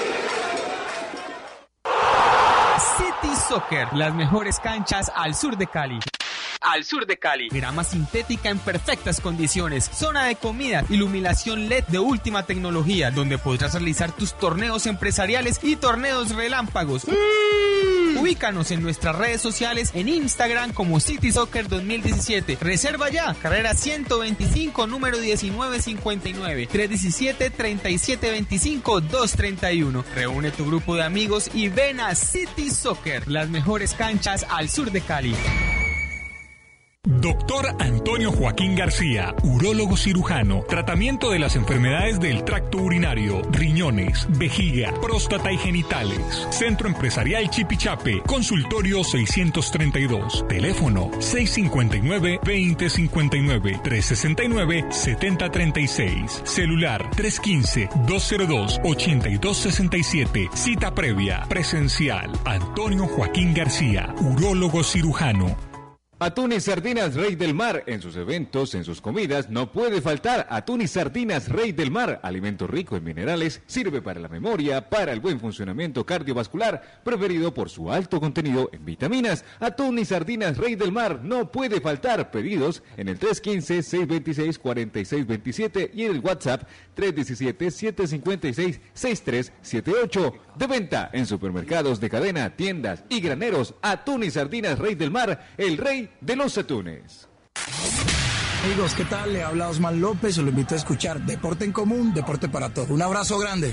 City Soccer, las mejores canchas al sur de Cali. Al sur de Cali. Grama sintética en perfectas condiciones, zona de comida, iluminación L E D de última tecnología, donde podrás realizar tus torneos empresariales y torneos relámpagos. ¡Sí! Ubícanos en nuestras redes sociales en Instagram como City Soccer dos mil diecisiete. Reserva ya, carrera ciento veinticinco, número diecinueve cincuenta y nueve, tres diecisiete, treinta y siete veinticinco, dos treinta y uno. Reúne tu grupo de amigos y ven a City Soccer, las mejores canchas al sur de Cali. Doctor Antonio Joaquín García, urólogo cirujano, tratamiento de las enfermedades del tracto urinario, riñones, vejiga, próstata y genitales. Centro Empresarial Chipichape, consultorio seiscientos treinta y dos, teléfono seiscientos cincuenta y nueve, veinte cincuenta y nueve, trescientos sesenta y nueve, setenta treinta y seis, celular trescientos quince, doscientos dos, ochenta y dos sesenta y siete, cita previa, presencial. Antonio Joaquín García, urólogo cirujano. Atún y sardinas Rey del Mar. En sus eventos, en sus comidas, no puede faltar atún y sardinas Rey del Mar. Alimento rico en minerales, sirve para la memoria, para el buen funcionamiento cardiovascular, preferido por su alto contenido en vitaminas. Atún y sardinas Rey del Mar no puede faltar. Pedidos en el tres uno cinco, seis dos seis, cuatro seis dos siete y en el WhatsApp tres uno siete, siete cinco seis, seis tres siete ocho. De venta en supermercados de cadena, tiendas y graneros. Atún y sardinas Rey del Mar, el rey de los atunes. Amigos, ¿qué tal? Le habla Osman López, lo invito a escuchar Deporte en Común, Deporte para Todos. Un abrazo grande.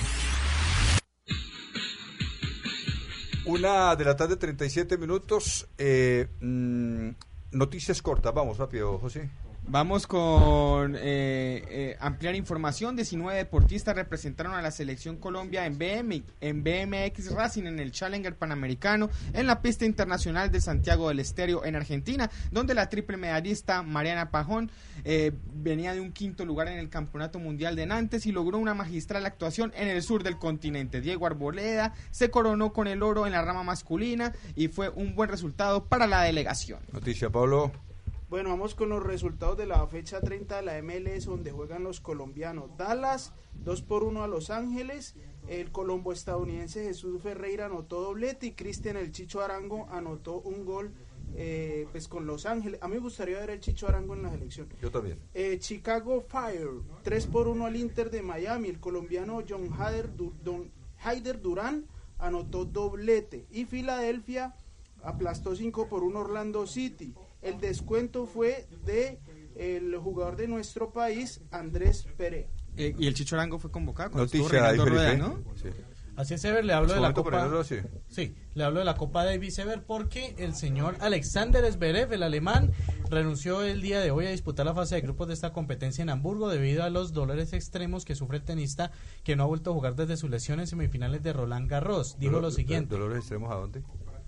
Una de la tarde, treinta y siete minutos. Eh, mmm, noticias cortas, vamos rápido, José. Vamos con eh, eh, ampliar información. diecinueve deportistas representaron a la selección Colombia en B M, en B M X Racing en el Challenger Panamericano en la pista internacional de Santiago del Estero en Argentina, donde la triple medallista Mariana Pajón eh, venía de un quinto lugar en el Campeonato Mundial de Nantes y logró una magistral actuación en el sur del continente. Diego Arboleda se coronó con el oro en la rama masculina y fue un buen resultado para la delegación. Noticia, Pablo. Bueno, vamos con los resultados de la fecha treinta de la M L S, donde juegan los colombianos. Dallas, dos por uno a Los Ángeles. El colombo estadounidense Jesús Ferreira anotó doblete y Cristian el Chicho Arango anotó un gol eh, pues con Los Ángeles. A mí me gustaría ver el Chicho Arango en la selección. Yo también. Eh, Chicago Fire, tres por uno al Inter de Miami. El colombiano John Haider, Don, Haider Durán anotó doblete. Y Filadelfia aplastó cinco por uno Orlando City. El descuento fue de el jugador de nuestro país, Andrés Perea. Eh, y el Chicho Arango fue convocado. Noticia ahí, Rueda, ¿no? Sí. Así es, Ever, le hablo de la Copa. Ponerlo, sí. sí, le hablo de la Copa Davis, Ever, porque el señor Alexander Zverev, el alemán, renunció el día de hoy a disputar la fase de grupos de esta competencia en Hamburgo debido a los dolores extremos que sufre el tenista, que no ha vuelto a jugar desde su lesión en semifinales de Roland Garros. Dijo Dolor, lo siguiente. ¿Dolores extremos a dónde?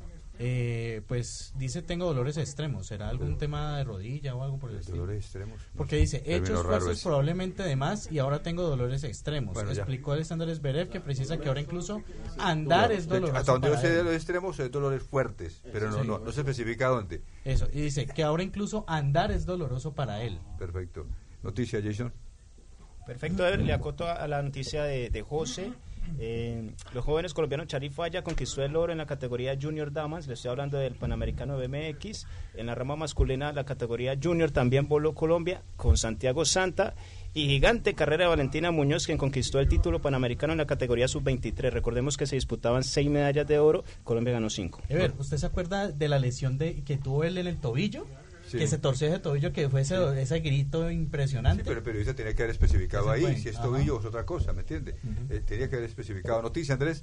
Eh, pues dice tengo dolores extremos, ¿será algún tema de rodilla o algo por el estilo? Dolores extremos. Porque dice, he hecho esfuerzos ese. probablemente de más y ahora tengo dolores extremos. Bueno, explicó Alexander Zverev que precisa que ahora incluso andar es doloroso. Hasta donde yo sé él. de los extremos es dolores fuertes, pero no, Sí. no, no se especifica dónde. Eso, y dice que ahora incluso andar es doloroso para él. Perfecto. Noticia, Jason. Perfecto, Ever, le acoto a la noticia de, de José. Eh, los jóvenes colombianos Charif Falla conquistó el oro en la categoría Junior Damas, le estoy hablando del Panamericano B M X. En la rama masculina, la categoría Junior también voló Colombia con Santiago Santa y gigante carrera de Valentina Muñoz, quien conquistó el título panamericano en la categoría sub veintitrés. Recordemos que se disputaban seis medallas de oro, Colombia ganó cinco. Ever, ¿usted se acuerda de la lesión de que tuvo él en el tobillo? Sí. Que se torció ese tobillo, que fue ese, sí. ese grito impresionante. Sí, pero el periodista tenía que haber especificado ahí, fue. si es Ajá. tobillo es otra cosa, ¿me entiende? Uh-huh. Eh, tenía que haber especificado. Noticia, Andrés.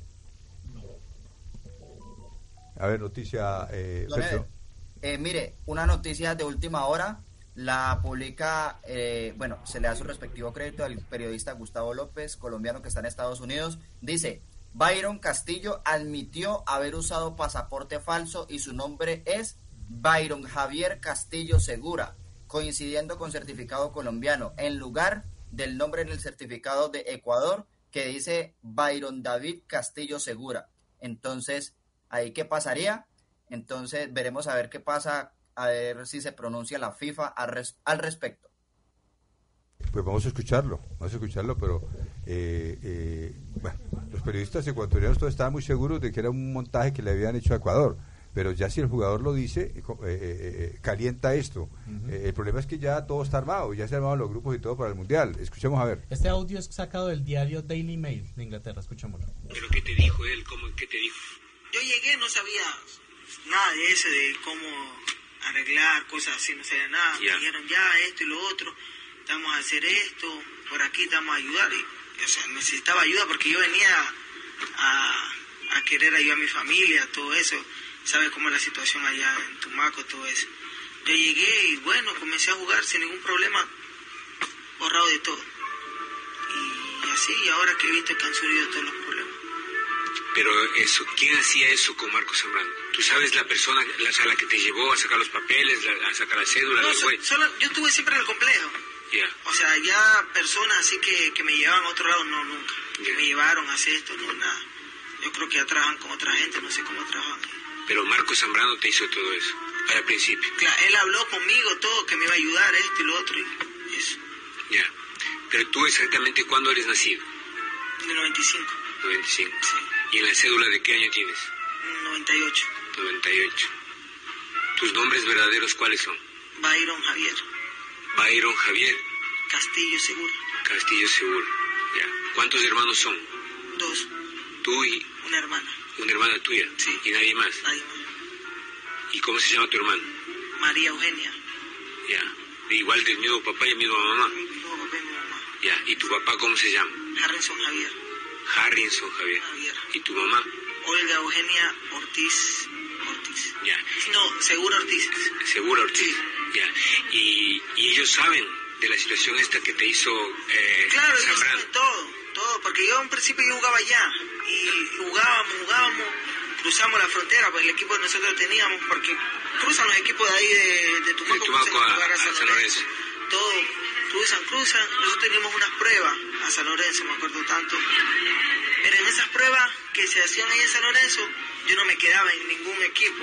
A ver, noticia, eh, Don eh, mire, una noticia de última hora, la publica, eh, bueno, se le da su respectivo crédito al periodista Gustavo López, colombiano que está en Estados Unidos. Dice, Byron Castillo admitió haber usado pasaporte falso y su nombre es Byron Javier Castillo Segura, coincidiendo con certificado colombiano, en lugar del nombre en el certificado de Ecuador, que dice Byron David Castillo Segura. Entonces, ¿ahí qué pasaría? Entonces, veremos a ver qué pasa, a ver si se pronuncia la FIFA al, res, al respecto. Pues vamos a escucharlo, vamos a escucharlo, pero eh, eh, bueno, los periodistas ecuatorianos todos estaban muy seguros de que era un montaje que le habían hecho a Ecuador. Pero ya si el jugador lo dice, eh, eh, eh, calienta esto. Uh-huh. Eh, el problema es que ya todo está armado, ya se armaron los grupos y todo para el Mundial. Escuchemos a ver. Este audio es sacado del diario Daily Mail de Inglaterra, escuchémoslo. ¿Pero qué te dijo él? ¿Cómo, qué te dijo? Yo llegué, no sabía nada de eso, de cómo arreglar cosas así, no sabía nada. Yeah. Me dijeron ya esto y lo otro, vamos a hacer esto, por aquí te vamos a ayudar. Y, o sea, necesitaba ayuda porque yo venía a, a querer ayudar a mi familia, todo eso. Sabes cómo es la situación allá en Tumaco, todo eso. Yo llegué y bueno, comencé a jugar sin ningún problema, borrado de todo. Y así, y ahora que he visto que han surgido todos los problemas. Pero eso, ¿quién hacía eso con Marcos Zambrano? ¿Tú sabes la persona la, la que te llevó a sacar los papeles, la, a sacar la cédula? No, la so, solo, yo estuve siempre en el complejo. Yeah. O sea, ya personas así que, que me llevaban a otro lado, no, nunca. Yeah. Me llevaron a hacer esto, no, nada. Yo creo que ya trabajan con otra gente, no sé cómo trabajan. Pero Marcos Zambrano te hizo todo eso, al principio. Claro, él habló conmigo todo, que me iba a ayudar, esto y lo otro, y eso. Ya, pero tú exactamente ¿cuándo eres nacido? En el noventa y cinco. noventa y cinco. Sí. ¿Y en la cédula de qué año tienes? noventa y ocho. noventa y ocho. ¿Tus nombres verdaderos cuáles son? Byron Javier. Byron Javier. Castillo Segura. Castillo Segura, ya. ¿Cuántos hermanos son? Dos. ¿Tú y...? Una hermana. ¿Una hermana tuya? Sí. ¿Y nadie más? Nadie más. ¿Y cómo se llama tu hermana? María Eugenia. Ya. Igual del mismo papá y misma mamá. Mi mismo papá y mi mamá. Ya, ¿y tu papá cómo se llama? Harrison Javier. Harrison Javier. Javier. ¿Y tu mamá? Olga Eugenia Ortiz. Ortiz. Ya. No, Segura Ortiz. Segura Ortiz. Ya. Y, y ellos saben de la situación esta que te hizo eh, Claro, ellos Zambrano. saben todo, todo, porque yo en principio yo jugaba allá y jugábamos, jugábamos, cruzamos la frontera, pues el equipo que nosotros teníamos, porque cruzan los equipos de ahí de, de Tumaco, De Tumaco cruzan a- jugar a San Lorenzo. todo, cruzan, cruzan, nosotros teníamos unas pruebas a San Lorenzo, me acuerdo tanto, pero en esas pruebas que se hacían ahí en San Lorenzo, yo no me quedaba en ningún equipo,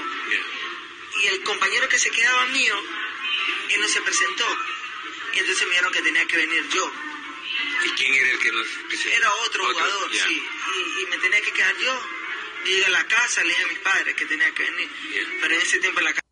y el compañero que se quedaba mío, él no se presentó, y entonces me dijeron que tenía que venir yo. ¿Y quién era el que nos presentó? Era otro, jugador, ya. sí, y, y me tenía que quedar yo. Llegué a la casa, le dije a mis padres que tenía que venir, pero en ese tiempo en la casa...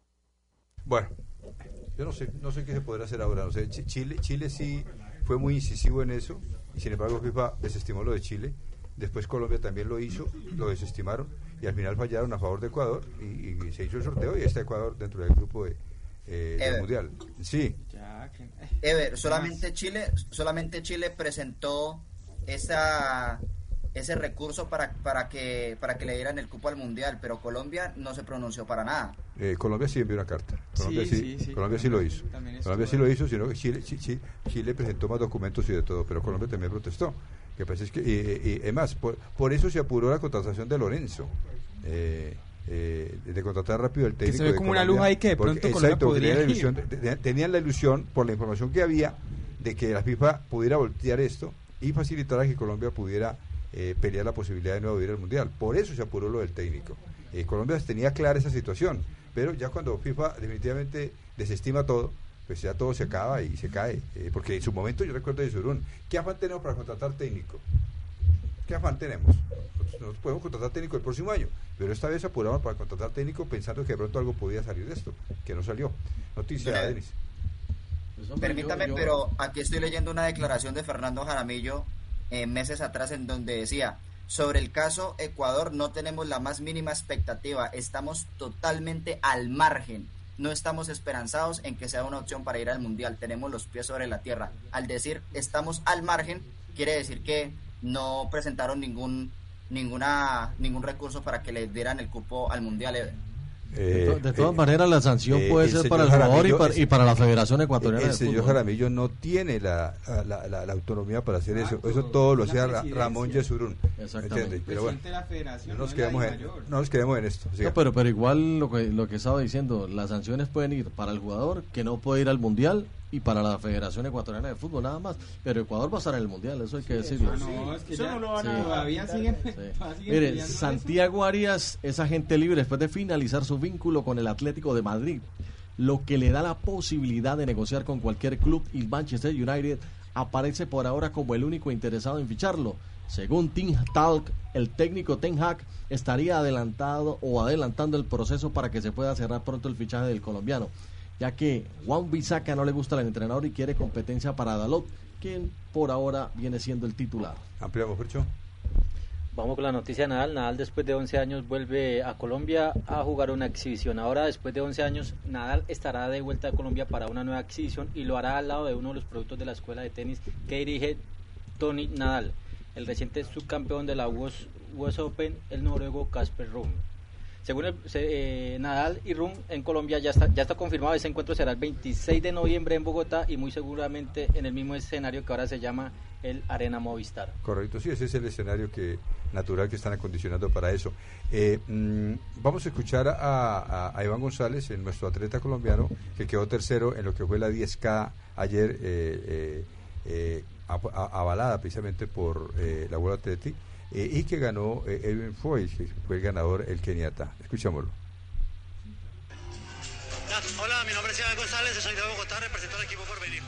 Bueno, yo no sé, no sé qué se podrá hacer ahora. No sé, Ch- Chile, Chile sí fue muy incisivo en eso, y sin embargo FIFA desestimó lo de Chile. Después Colombia también lo hizo, lo desestimaron, y al final fallaron a favor de Ecuador, y, y se hizo el sorteo, y está Ecuador dentro del grupo de, eh, del Ever. Mundial. Sí. Ever, solamente Chile, solamente Chile presentó esa ese recurso para para que para que le dieran el cupo al mundial, pero Colombia no se pronunció para nada. Eh, Colombia sí envió una carta. Colombia sí, Sí, sí, sí. Colombia sí lo hizo. También Colombia estuvo sí lo hizo, sino que Chile, Chi- Chi- Chile presentó más documentos y de todo, pero Colombia también protestó. Que pasa es que, y, y- y además, por, por eso se apuró la contratación de Lorenzo. Eh, eh, de contratar rápido el Que técnico se ve de como una Colombia, luz ahí que de porque- pronto Colombia exacto, podría tenían la, ir. ilusión, de- de- tenían la ilusión, por la información que había, de que la FIFA pudiera voltear esto y facilitar a que Colombia pudiera eh, pelear la posibilidad de no ir al Mundial. Por eso se apuró lo del técnico. Eh, Colombia tenía clara esa situación, pero ya cuando FIFA definitivamente desestima todo, pues ya todo se acaba y se cae. Eh, porque en su momento, yo recuerdo de Surún, ¿qué afán tenemos para contratar técnico? ¿Qué afán tenemos? Nosotros, nosotros podemos contratar técnico el próximo año, pero esta vez apuramos para contratar técnico pensando que de pronto algo podía salir de esto, que no salió. Noticia, Bueno, Denis. Permítame, yo- yo- pero aquí estoy leyendo una declaración de Fernando Jaramillo eh, meses atrás en donde decía: sobre el caso Ecuador no tenemos la más mínima expectativa, estamos totalmente al margen, no estamos esperanzados en que sea una opción para ir al Mundial, tenemos los pies sobre la tierra. Al decir estamos al margen, quiere decir que no presentaron ningún ninguna ningún recurso para que le dieran el cupo al Mundial. Ever. Eh, De, to- de todas eh, maneira, la sanción eh, puede el ser señor para el jugador y Jaramillo para, es- y para la Federación Ecuatoriana El de señor Fútbol. Jaramillo no tiene la, la, la- la autonomía para hacer eso. Eso todo lo hacía Ra- Ramón Yesurún. Exactamente. ¿Entiende? Pero bueno, Presidente de la federación, no nos no quedemos es la en, I mayor. no nos quedemos en esto. siga. No, pero, pero igual lo que, lo que estaba diciendo, las sanciones pueden ir para el jugador que no puede ir al Mundial y para la Federación Ecuatoriana de Fútbol nada más. Pero Ecuador va a estar en el Mundial, eso hay que decirlo. Ah, no, es que Eso ya- no lo van sí, a- todavía siguen, todavía siguen Mire, peleando eso. Santiago Arias es agente libre después de finalizar su vínculo con el Atlético de Madrid, lo que le da la posibilidad de negociar con cualquier club, y Manchester United aparece por ahora como el único interesado en ficharlo. Según Team Talk, el técnico Ten Hag estaría adelantado o adelantando el proceso para que se pueda cerrar pronto el fichaje del colombiano, ya que Juan Bisaca no le gusta al entrenador y quiere competencia para Dalot, quien por ahora viene siendo el titular. Ampliamos, Fercho. Vamos con la noticia de Nadal. Nadal después de once años vuelve a Colombia a jugar una exhibición. Ahora, después de once años, Nadal estará de vuelta a Colombia para una nueva exhibición y lo hará al lado de uno de los productos de la escuela de tenis que dirige Tony Nadal, el reciente subcampeón de la U S, U S Open, el noruego Casper Ruud. Según el, se- eh, Nadal y Ruud en Colombia ya está, ya está confirmado. Ese encuentro será el veintiséis de noviembre en Bogotá y muy seguramente en el mismo escenario que ahora se llama el Arena Movistar. Correcto, sí, ese es el escenario que natural que están acondicionando para eso. Eh, mm, vamos a escuchar a, a- a Iván González, el- nuestro atleta colombiano, que quedó tercero en lo que fue la diez K ayer, eh, eh, eh, a- a- avalada precisamente por eh, la World Athletic, eh, y que ganó eh, Edwin Foy, que fue el ganador, el keniata. Escuchémoslo. Hola, mi nombre es Iván González, soy de Bogotá, represento al equipo Porvenir.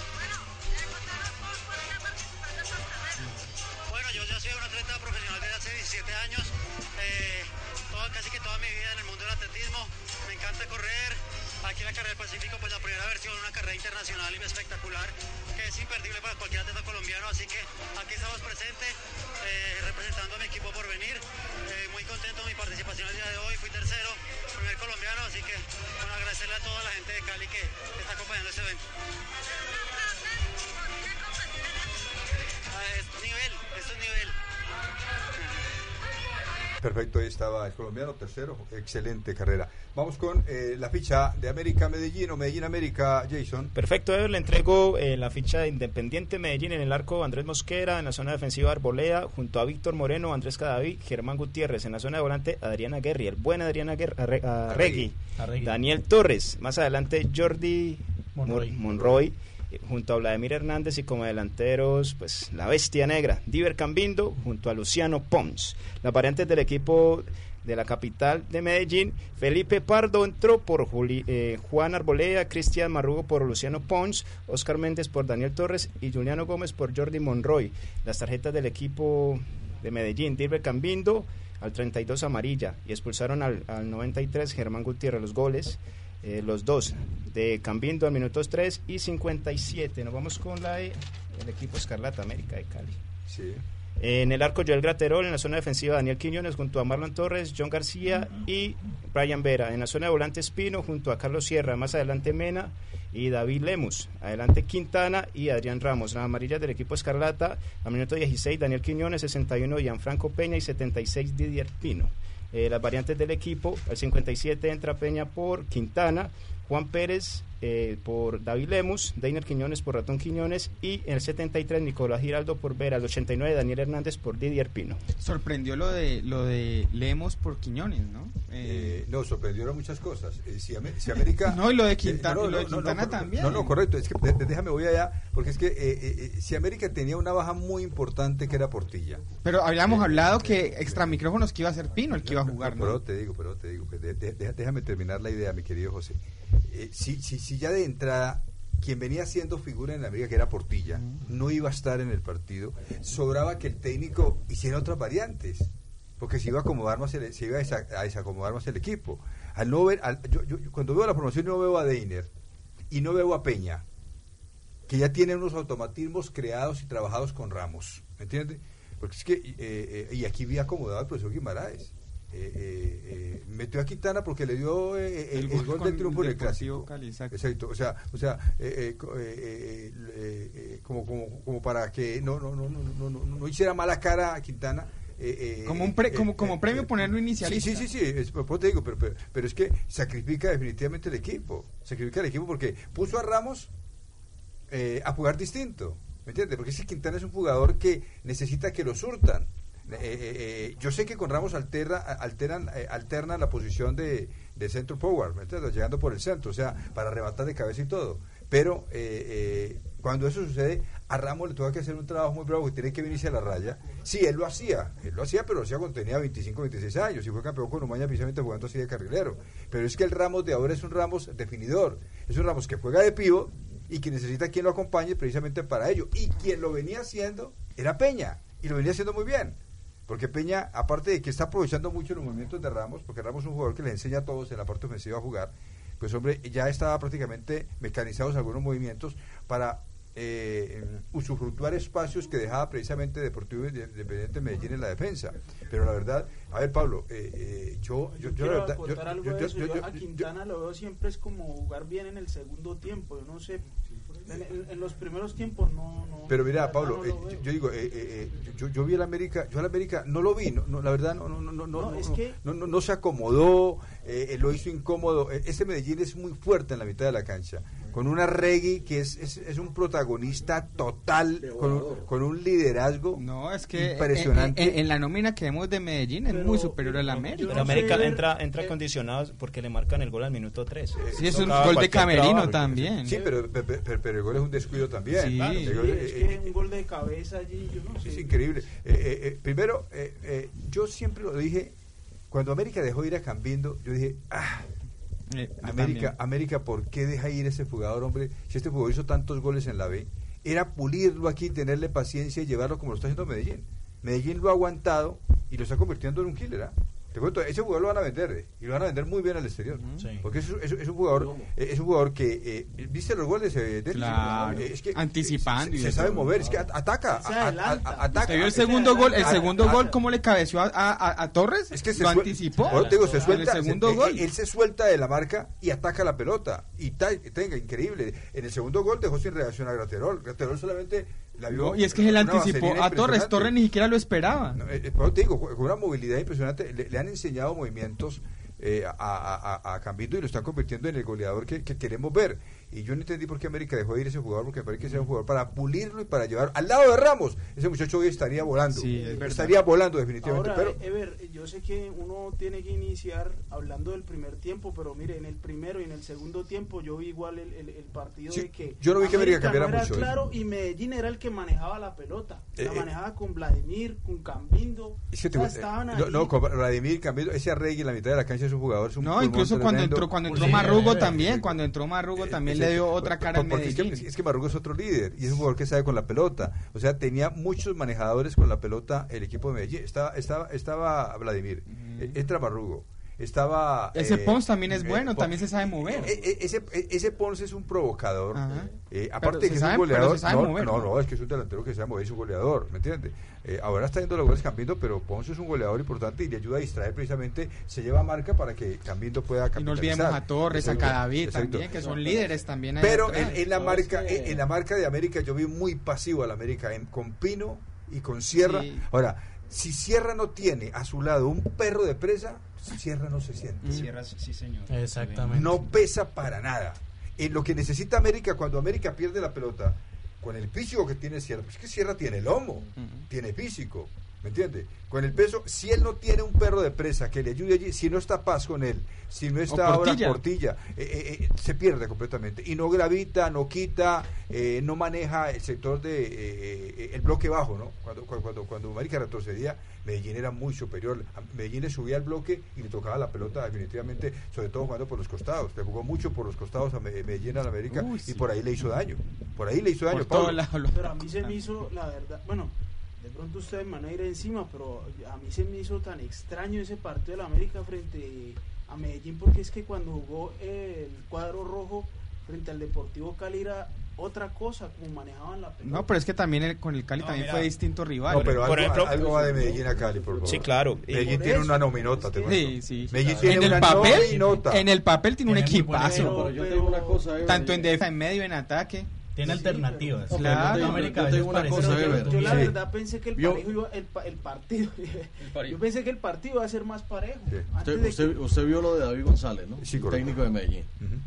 Bueno, yo ya soy un atleta profesional desde hace diecisiete años, eh, toda, casi que toda mi vida en el mundo del atletismo. Me encanta correr. Aquí en la carrera del Pacífico, pues la primera versión, una carrera internacional y espectacular, que es imperdible para cualquier atleta colombiano, así que aquí estamos presentes, eh, representando a mi equipo Porvenir. Eh, muy contento de mi participación el día de hoy, fui tercero, primer colombiano, así que bueno, agradecerle a toda la gente de Cali que, que está acompañando este evento. Perfecto, ahí estaba el colombiano, tercero, excelente carrera. Vamos con eh, la ficha de América Medellín o Medellín América, Jason. Perfecto, Ever, le entrego eh, la ficha de Independiente Medellín en el arco Andrés Mosquera, en la zona defensiva Arboleda, junto a Víctor Moreno, Andrés Cadaví, Germán Gutiérrez, en la zona de volante Adriana Guerri, el buen Adriana Guerri, Arre, Arregui, Arregui, Daniel Torres, más adelante Jordi Monroy, Monroy junto a Vladimir Hernández y como delanteros, pues la bestia negra, Diver Cambindo junto a Luciano Pons. Las variantes del equipo de la capital de Medellín: Felipe Pardo entró por Juli, eh, Juan Arboleda, Cristian Marrugo por Luciano Pons, Oscar Méndez por Daniel Torres y Juliano Gómez por Jordi Monroy. Las tarjetas del equipo de Medellín: Diver Cambindo al treinta y dos amarilla, y expulsaron al, al noventa y tres Germán Gutiérrez. Los goles, Eh, los dos de Cambindo al minutos tres y cincuenta y siete. Nos vamos con la de, el equipo Escarlata América de Cali. Sí. En el arco Joel Graterol, en la zona defensiva Daniel Quiñones junto a Marlon Torres, John García y Brian Vera. En la zona de volante Espino junto a Carlos Sierra, más adelante Mena y David Lemus. Adelante Quintana y Adrián Ramos. Las amarillas del equipo Escarlata, al minuto dieciséis Daniel Quiñones, sesenta y uno Gianfranco Peña y setenta y seis Didier Pino. Eh, las variantes del equipo: al cincuenta y siete entra Peña por Quintana, Juan Pérez eh, por David Lemus, Deiner Quiñones por Ratón Quiñones y en el setenta y tres Nicolás Giraldo por Vera, al ochenta y nueve Daniel Hernández por Didier Pino. Sorprendió lo de lo de Lemos por Quiñones, ¿no? Eh, no, sorprendieron muchas cosas. Eh, si, si América... No, y lo de Quintana, eh, no, no, lo de no, Quintana no, también. No, no, correcto. Es que de, de, déjame, voy allá, porque es que eh, eh, si América tenía una baja muy importante que era Portilla. Pero habíamos eh, hablado que extra micrófonos que iba a ser Pino el que iba a jugar, no, ¿no? Pero te digo, pero te digo, de, de, de, déjame terminar la idea, mi querido José. Eh, si, si, si ya de entrada quien venía siendo figura en la América, que era Portilla, no iba a estar en el partido, sobraba que el técnico hiciera otras variantes, porque se iba a acomodar más el, se iba a, desa, a desacomodar más el equipo. Al no ver, al, yo, yo, cuando veo la formación no veo a Deiner y no veo a Peña, que ya tienen unos automatismos creados y trabajados con Ramos, ¿me entiendes? Porque es que, eh, eh, y aquí vi acomodado al profesor Guimaraes. Eh, eh, eh, metió a Quintana porque le dio eh, el, el, el gol del triunfo en el clásico. Cali, exacto. exacto. O sea, o sea, eh, eh, eh, eh, eh, como, como, como para que no, no, no, no, no, no, no hiciera mala cara a Quintana. Eh, eh, como un pre, como, eh, como eh, premio eh, ponerlo inicialista. Sí, sí, sí, sí, es, pues te digo, pero, pero, pero es que sacrifica definitivamente el equipo, sacrifica el equipo porque puso a Ramos eh, a jugar distinto, ¿me entiendes? Porque ese Quintana es un jugador que necesita que lo surtan. Eh, eh, eh, yo sé que con Ramos altera, alteran, eh, alternan la posición de, de centro forward, ¿me entiendes? Llegando por el centro, o sea, para arrebatar de cabeza y todo, pero eh, eh, cuando eso sucede, a Ramos le toca que hacer un trabajo muy bravo, que tiene que venirse a la raya. Sí, él lo hacía, él lo hacía, pero lo hacía cuando tenía veinticinco, veintiséis años, y fue campeón con Umaña precisamente jugando así de carrilero, pero es que el Ramos de ahora es un Ramos definidor, es un Ramos que juega de pívot y que necesita quien lo acompañe precisamente para ello, y quien lo venía haciendo era Peña, y lo venía haciendo muy bien. Porque Peña, aparte de que está aprovechando mucho los movimientos de Ramos, porque Ramos es un jugador que les enseña a todos en la parte ofensiva a jugar, pues hombre, ya estaba prácticamente mecanizados algunos movimientos para eh, usufructuar espacios que dejaba precisamente Deportivo Independiente Medellín en la defensa. Pero la verdad, a ver Pablo, eh, eh, yo, yo, yo, yo, la verdad, yo, algo yo, de eso. yo, yo a Quintana yo, lo veo siempre es como jugar bien en el segundo tiempo, yo no sé. En, en, en los primeros tiempos no, no pero mira Pablo no eh, yo, yo digo eh, eh, yo, yo vi el América yo al América no lo vi no, no la verdad no no no no no no, es que... no, no, no se acomodó eh, lo hizo incómodo. Este Medellín es muy fuerte en la mitad de la cancha con una Regui que es, es, es un protagonista total con un, con un liderazgo no es que impresionante. En, en, en la nómina que vemos de Medellín es pero, muy superior a la América. Pero América no entra entra eh, condicionado porque le marcan el gol al minuto tres. Sí, es un gol de Camerino trabajo, también. Sí, pero, pero, pero, pero el gol es un descuido también. Sí, claro, sí, el gol, es eh, que un gol de cabeza allí, yo no sé. Es increíble. Eh, eh, eh, primero, eh, eh, yo siempre lo dije, cuando América dejó ir a Cambindo, yo dije, ah, eh, América, también. América, ¿por qué deja ir ese jugador, hombre? Si este jugador hizo tantos goles en la B, era pulirlo aquí, tenerle paciencia y llevarlo como lo está haciendo Medellín. Medellín lo ha aguantado y lo está convirtiendo en un killer, ¿eh? Te cuento, ese jugador lo van a vender eh, y lo van a vender muy bien al exterior, sí. Porque es, es, es un jugador eh, es un jugador que eh, viste los goles eh, de claro. eh, es que anticipando se, se sabe mover, es que ataca, a, a, a, ataca. El segundo gol, el segundo gol cómo le cabeció a, a, a Torres, es que se lo suel, anticipó. Bueno, te digo, se suelta, el segundo se, gol. Él, él se suelta de la marca y ataca la pelota y ta, tenga increíble. En el segundo gol dejó sin reacción a Graterol. Graterol solamente la vio, no, y es que se le una anticipó vaselina a Torres, Torres ni siquiera lo esperaba. No, eh, pero te digo, con una movilidad impresionante, le, le han enseñado movimientos eh, a, a, a, a Cambindo y lo están convirtiendo en el goleador que, que queremos ver. Y yo no entendí por qué América dejó de ir ese jugador, porque me parece que sea un jugador para pulirlo y para llevar al lado de Ramos. Ese muchacho hoy estaría volando. Sí, estaría volando definitivamente. Ahora, pero Ever, yo sé que uno tiene que iniciar hablando del primer tiempo, pero mire, en el primero y en el segundo tiempo yo vi igual el, el, el partido sí, de que yo no vi que América cambiara no era mucho. Claro, y Medellín era el que manejaba la pelota. Eh, la eh, manejaba con Vladimir, con Cambindo. Es que te, o sea, estaban no, ahí. no, con Vladimir Cambindo, ese arreglo en la mitad de la cancha es un jugador. Es un no, incluso cuando entró, cuando entró sí, Marrugo eh, también, eh, cuando entró Marrugo eh, también eh, le sí, dio otra cara a Medellín. Es que, es que Marrugo es otro líder y es un jugador que sabe con la pelota. O sea, tenía muchos manejadores con la pelota el equipo de Medellín. Estaba, estaba, estaba Vladimir, mm. entra Marrugo. Estaba ese eh, Pons también es eh, bueno, Pons, también se sabe mover. eh, eh, ese, ese Pons es un provocador. Eh, aparte pero que es sabe, un goleador, no, mover, no, no, es que es un delantero que se sabe mover, es un goleador, ¿me entiendes? Eh, ahora está yendo los goles Cambindo, pero Pons es un goleador importante y le ayuda a distraer precisamente, se lleva marca para que Cambindo pueda capitalizar. Y no olvidemos a Torres, exacto, a Cadavid también, que son líderes también. Pero en, en la marca, en, en la marca de América yo vi muy pasivo a la América, en, con Pino y con Sierra. Sí. Ahora, si Sierra no tiene a su lado un perro de presa, Sierra no se siente. Mm. Sierra, sí señor. Exactamente. No pesa para nada. En lo que necesita América, cuando América pierde la pelota, con el físico que tiene Sierra, pues es que Sierra tiene lomo, uh-huh. tiene físico, ¿me entiende? Con el peso, si él no tiene un perro de presa que le ayude allí, si no está Paz con él, si no está ahora Portilla, Portilla eh, eh, eh, se pierde completamente. Y no gravita, no quita, eh, no maneja el sector de eh, eh, el bloque bajo, ¿no? Cuando, cuando, cuando América retrocedía, Medellín era muy superior. Medellín le subía el bloque y le tocaba la pelota definitivamente, sobre todo jugando por los costados. Le jugó mucho por los costados a Medellín a la América. Uy, sí. Y por ahí le hizo daño. Por ahí le hizo daño, Pablo. La, pero a mí se me hizo, la verdad, bueno, de pronto ustedes me van a ir encima, pero a mí se me hizo tan extraño ese partido de la América frente a Medellín, porque es que cuando jugó el cuadro rojo frente al Deportivo Cali era otra cosa, como manejaban la pelota. No, pero es que también el, con el Cali no, también mira, fue distinto rival. No, pero por algo, ejemplo, algo va de Medellín a Cali, por favor. Sí, claro. Medellín tiene eso, una nominota, te sí, sí, Medellín claro. tiene en una el papel, nominota. En el papel tiene un equipazo. Pero, pero yo tengo una cosa, eh, tanto en defensa, en medio, en ataque. Tiene sí, alternativas. Pero, claro. Yo, América yo tengo una cosa, yo, yo la sí. verdad pensé que el, parejo iba, el, el partido, el yo pensé que el partido iba a ser más parejo. Sí. Usted, usted, usted vio lo de David González, ¿no? Sí, técnico de Medellín.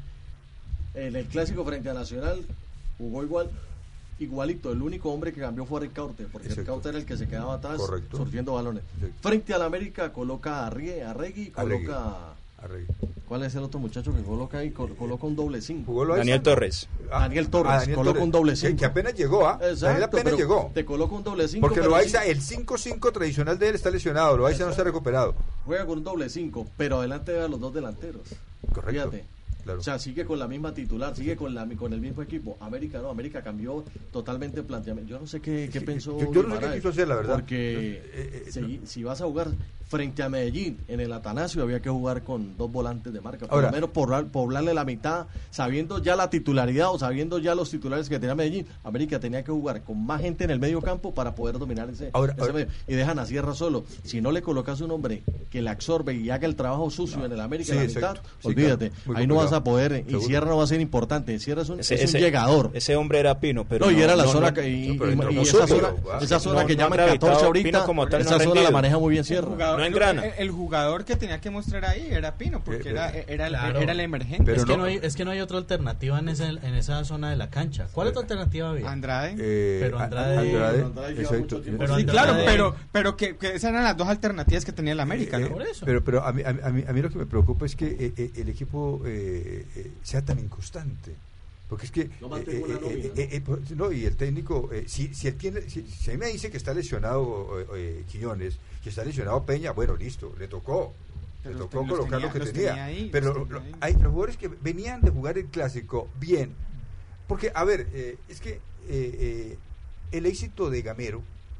Uh-huh. En el clásico frente a Nacional jugó igual, igualito. El único hombre que cambió fue Ricaurte, porque Exacto. Ricaurte era el que se quedaba atrás Correcto. surtiendo balones. Exacto. Frente a la América coloca a Arregui, Arregui coloca Arregui. ¿Cuál es el otro muchacho que coloca ahí? Coloca un doble cinco. Daniel Torres. Ah, Daniel Torres. Ah, Daniel coloca Torres. un doble cinco. Que, que apenas llegó, ¿ah? Exacto, Daniel apenas llegó. Te coloca un doble cinco. Porque Loaiza, sí. el cinco cinco tradicional de él está lesionado. Loaiza no está recuperado. Juega con un doble cinco, pero adelante de los dos delanteros. Correcto. Fíjate. Claro. O sea, sigue con la misma titular, sigue con la con el mismo equipo. América no, América cambió totalmente el planteamiento. Yo no sé qué, qué pensó. Yo, yo no sé qué quiso hacer, la verdad. Porque eh, eh, si, no. si vas a jugar frente a Medellín en el Atanasio, había que jugar con dos volantes de marca. Por Ahora, lo menos poblar, poblarle la mitad, sabiendo ya la titularidad o sabiendo ya los titulares que tenía Medellín. América tenía que jugar con más gente en el medio campo para poder dominar ese, ahora, ese ahora, medio. Y dejan a Sierra solo. Si no le colocas un hombre que le absorbe y haga el trabajo sucio no. en el América sí, en la mitad, exacto. Sí, olvídate. claro. Ahí no vas a poder. Y Sierra no va a ser importante. Sierra es un, ese, es un ese, llegador. Ese hombre era Pino, pero no, no, y era la no, zona no, que, y, no, y, no, y no, esa subió, zona, esa zona no, que no llaman catorce ahorita, como tal, esa no zona la maneja muy bien Sierra. El jugador, no engrana. El, el jugador que tenía que mostrar ahí era Pino, porque eh, era, era, claro. era el emergente. Pero es, que no, no hay, es que no hay otra alternativa en, ese, en esa zona de la cancha. ¿Cuál otra alternativa había? Andrade. Eh, pero Andrade. Andrade, Andrade exacto. Pero sí, Andrade, claro, pero, pero que, que esas eran las dos alternativas que tenía el América, ¿no? Eh, Por eso. Pero, pero a, mí, a, mí, a mí lo que me preocupa es que eh, eh, el equipo eh, eh, sea tan inconstante. Porque es que no, eh, eh, eh, eh, eh, no y el técnico eh, si si él tiene si, si a mí me dice que está lesionado eh, eh, Quiñones, que está lesionado Peña, bueno, listo, le tocó pero le tocó ten, colocar tenía, lo que tenía, tenía, tenía ahí, pero los, lo, tenía hay los jugadores que venían de jugar el clásico bien, porque a ver eh, es que eh, eh, el éxito de Gamero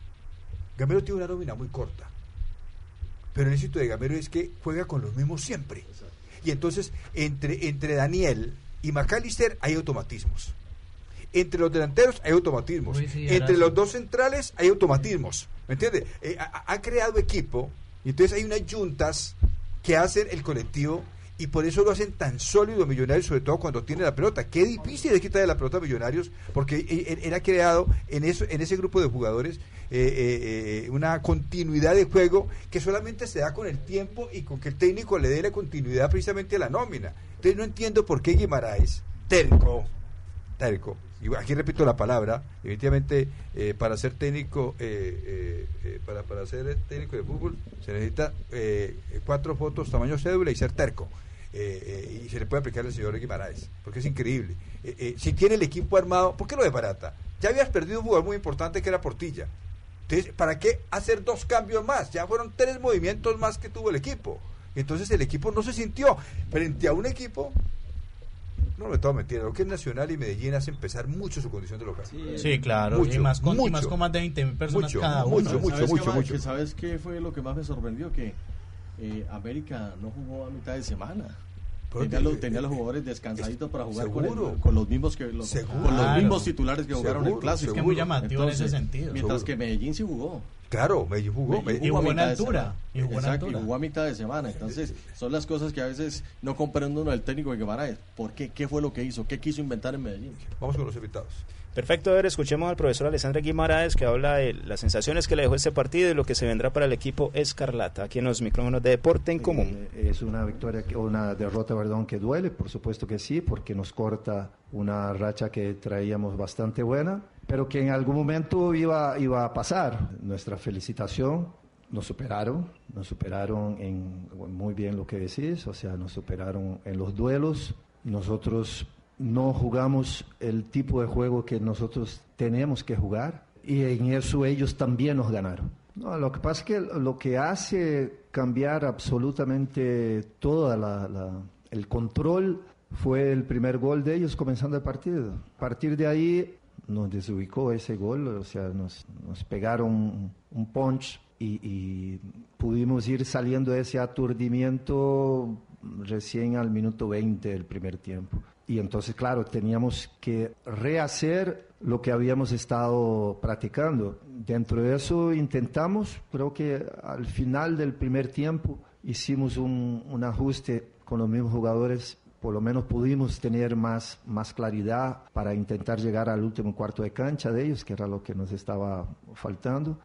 Gamero tiene una nómina muy corta, pero el éxito de Gamero es que juega con los mismos siempre. Exacto. Y entonces entre entre Daniel y McAllister hay automatismos. Entre los delanteros hay automatismos. Uy, sí, entre los dos centrales hay automatismos. ¿Me entiendes? Eh, ha, ha creado equipo y entonces hay unas juntas que hacen el colectivo y por eso lo hacen tan sólido Millonarios, sobre todo cuando tiene la pelota. Qué difícil es quitarle la pelota a Millonarios, porque era creado en eso, en ese grupo de jugadores eh, eh, una continuidad de juego que solamente se da con el tiempo y con que el técnico le dé la continuidad precisamente a la nómina. Entonces no entiendo por qué Guimaraes, terco, terco, y aquí repito la palabra, definitivamente eh, para ser técnico eh, eh, eh, para, para ser técnico de fútbol se necesita eh, cuatro fotos tamaño cédula y ser terco. Eh, eh, y se le puede aplicar al señor Guimaraes, porque es increíble. Eh, eh, si tiene el equipo armado, ¿por qué lo desbarata? Ya habías perdido un jugador muy importante que era Portilla. Entonces, ¿para qué hacer dos cambios más? Ya fueron tres movimientos más que tuvo el equipo. Entonces el equipo no se sintió frente a un equipo. No me tengo que mentir, lo que es Nacional y Medellín hacen pesar mucho su condición de local. Sí, sí, claro, mucho, y, más con, mucho, y más con más de veinte mil personas mucho, cada mucho, uno. mucho, ¿Sabes mucho, qué, mucho. que ¿Sabes qué fue lo que más me sorprendió? Que eh, América no jugó a mitad de semana. Tenía los, tenía los jugadores descansaditos para jugar con, el, con los mismos que los, con los claro. mismos titulares que jugaron Seguro, el clásico. es que es muy llamativo Entonces, en ese sentido. Mientras Seguro. que Medellín sí jugó. Claro, Medellín jugó. Medellín y jugó jugó a en mitad de altura. semana. Y jugó en Exacto, altura. y jugó a mitad de semana. Entonces, son las cosas que a veces no comprende uno del técnico de Guimaraes. ¿Por qué? ¿Qué fue lo que hizo? ¿Qué quiso inventar en Medellín? Vamos con los invitados. Perfecto, a ver, escuchemos al profesor Alessandro Guimaraes, que habla de las sensaciones que le dejó este partido y lo que se vendrá para el equipo Escarlata, aquí en los micrófonos de Deporte en Común. Eh, es una victoria, que, una derrota, perdón, que duele, por supuesto que sí, porque nos corta una racha que traíamos bastante buena, pero que en algún momento iba, iba a pasar. Nuestra felicitación, nos superaron, nos superaron en muy bien lo que decís, o sea, nos superaron en los duelos, nosotros no jugamos el tipo de juego que nosotros tenemos que jugar y en eso ellos también nos ganaron. No, lo que pasa es que lo que hace cambiar absolutamente todo la, la, el control fue el primer gol de ellos comenzando el partido. A partir de ahí nos desubicó ese gol, o sea, nos, nos pegaron un, un punch y, y pudimos ir saliendo de ese aturdimiento recién al minuto veinte del primer tiempo. Y entonces, claro, teníamos que rehacer lo que habíamos estado practicando. Dentro de eso intentamos, creo que al final del primer tiempo hicimos un, un ajuste con los mismos jugadores, por lo menos pudimos tener más, más claridad para intentar llegar al último cuarto de cancha de ellos, que era lo que nos estaba faltando.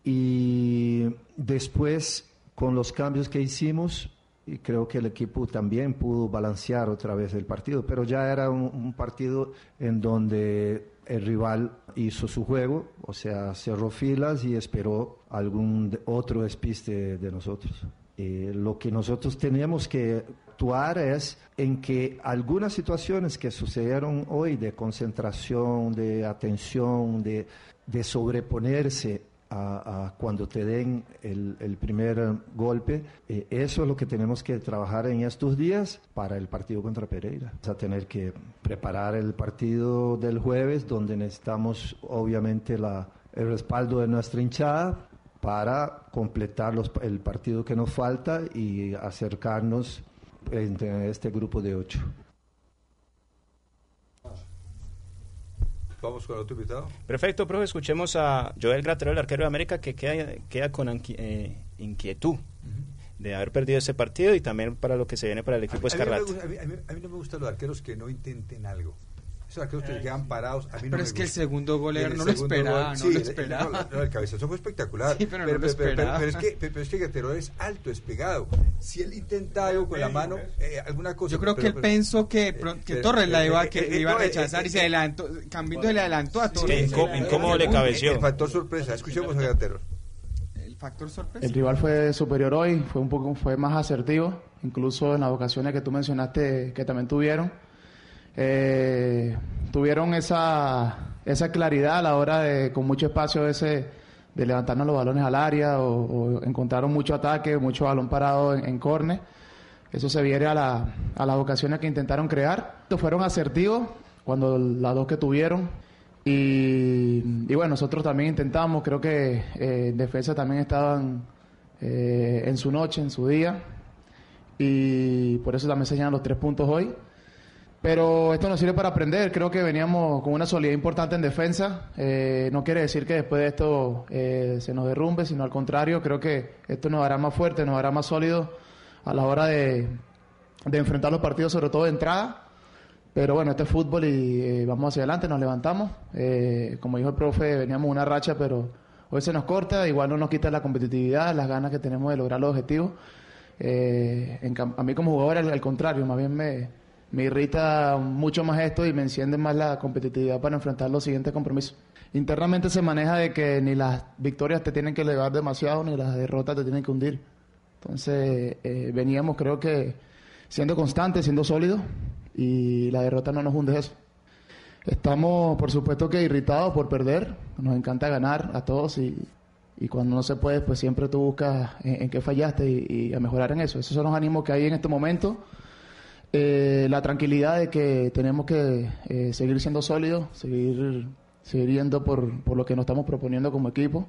Y después, con los cambios que hicimos, y creo que el equipo también pudo balancear otra vez el partido, pero ya era un, un partido en donde el rival hizo su juego, o sea, cerró filas y esperó algún otro despiste de, de nosotros. Eh, lo que nosotros tenemos que actuar es en que algunas situaciones que sucedieron hoy de concentración, de atención, de, de sobreponerse A, a cuando te den el, el primer golpe, eh, eso es lo que tenemos que trabajar en estos días para el partido contra Pereira. Vamos a tener que preparar el partido del jueves, donde necesitamos obviamente la, el respaldo de nuestra hinchada para completar los, el partido que nos falta y acercarnos entre este grupo de ocho. Vamos con el otro invitado. Perfecto, profe, escuchemos a Joel Graterol, el arquero de América, que queda, queda con anqui, eh, inquietud uh-huh. de haber perdido ese partido y también para lo que se viene para el equipo a, Escarlata. A mí, a, mí, a mí no me gustan los arqueros que no intenten algo. Esos arqueros que se quedan parados, a mí no pero me es que gusta. el segundo gol era, no lo esperaba, gol, no sí, lo esperaba. No, no, el cabezazo fue espectacular. Sí, pero, pero, no lo pero, esperaba. pero, pero, es que, pero es que Graterol es alto, es pegado. Si él intenta algo con la mano, eh, alguna cosa... Yo creo pero, que él pero, pensó que, que eh, Torres eh, la iba, eh, que eh, iba a no, rechazar eh, y se adelantó, Cambindo se le adelantó a Torres. Sí, incó- incómodo le cabeció. El factor sorpresa, escuchemos a Graterol. El factor sorpresa. El rival fue superior hoy, fue un poco fue más asertivo, incluso en las ocasiones que tú mencionaste que también tuvieron. Eh, tuvieron esa, esa claridad a la hora de, con mucho espacio ese, de levantarnos los balones al área o, o encontraron mucho ataque, mucho balón parado en, en córner. Eso se viene a, la, a las ocasiones que intentaron crear. Fueron asertivos cuando las dos que tuvieron. Y, y bueno, nosotros también intentamos, creo que eh, en defensa también estaban eh, en su noche, en su día. Y por eso también se llenan los tres puntos hoy. Pero esto nos sirve para aprender. Creo que veníamos con una solidez importante en defensa. Eh, no quiere decir que después de esto eh, se nos derrumbe, sino al contrario, creo que esto nos hará más fuertes, nos hará más sólidos a la hora de, de enfrentar los partidos, sobre todo de entrada. Pero bueno, este es fútbol y eh, vamos hacia adelante, nos levantamos. Eh, como dijo el profe, veníamos una racha, pero hoy se nos corta, igual no nos quita la competitividad, las ganas que tenemos de lograr los objetivos. Eh, en, a mí como jugador, al, al contrario, más bien me, me irrita mucho más esto y me enciende más la competitividad para enfrentar los siguientes compromisos. Internamente se maneja de que ni las victorias te tienen que elevar demasiado, ni las derrotas te tienen que hundir. Entonces, eh, veníamos creo que siendo constantes, siendo sólidos, y la derrota no nos hunde eso. Estamos, por supuesto, que irritados por perder. Nos encanta ganar a todos y, y cuando no se puede, pues siempre tú buscas en, en qué fallaste y, y a mejorar en eso. Esos son los ánimos que hay en este momento. Eh, la tranquilidad de que tenemos que eh, seguir siendo sólidos, seguir, seguir yendo por, por lo que nos estamos proponiendo como equipo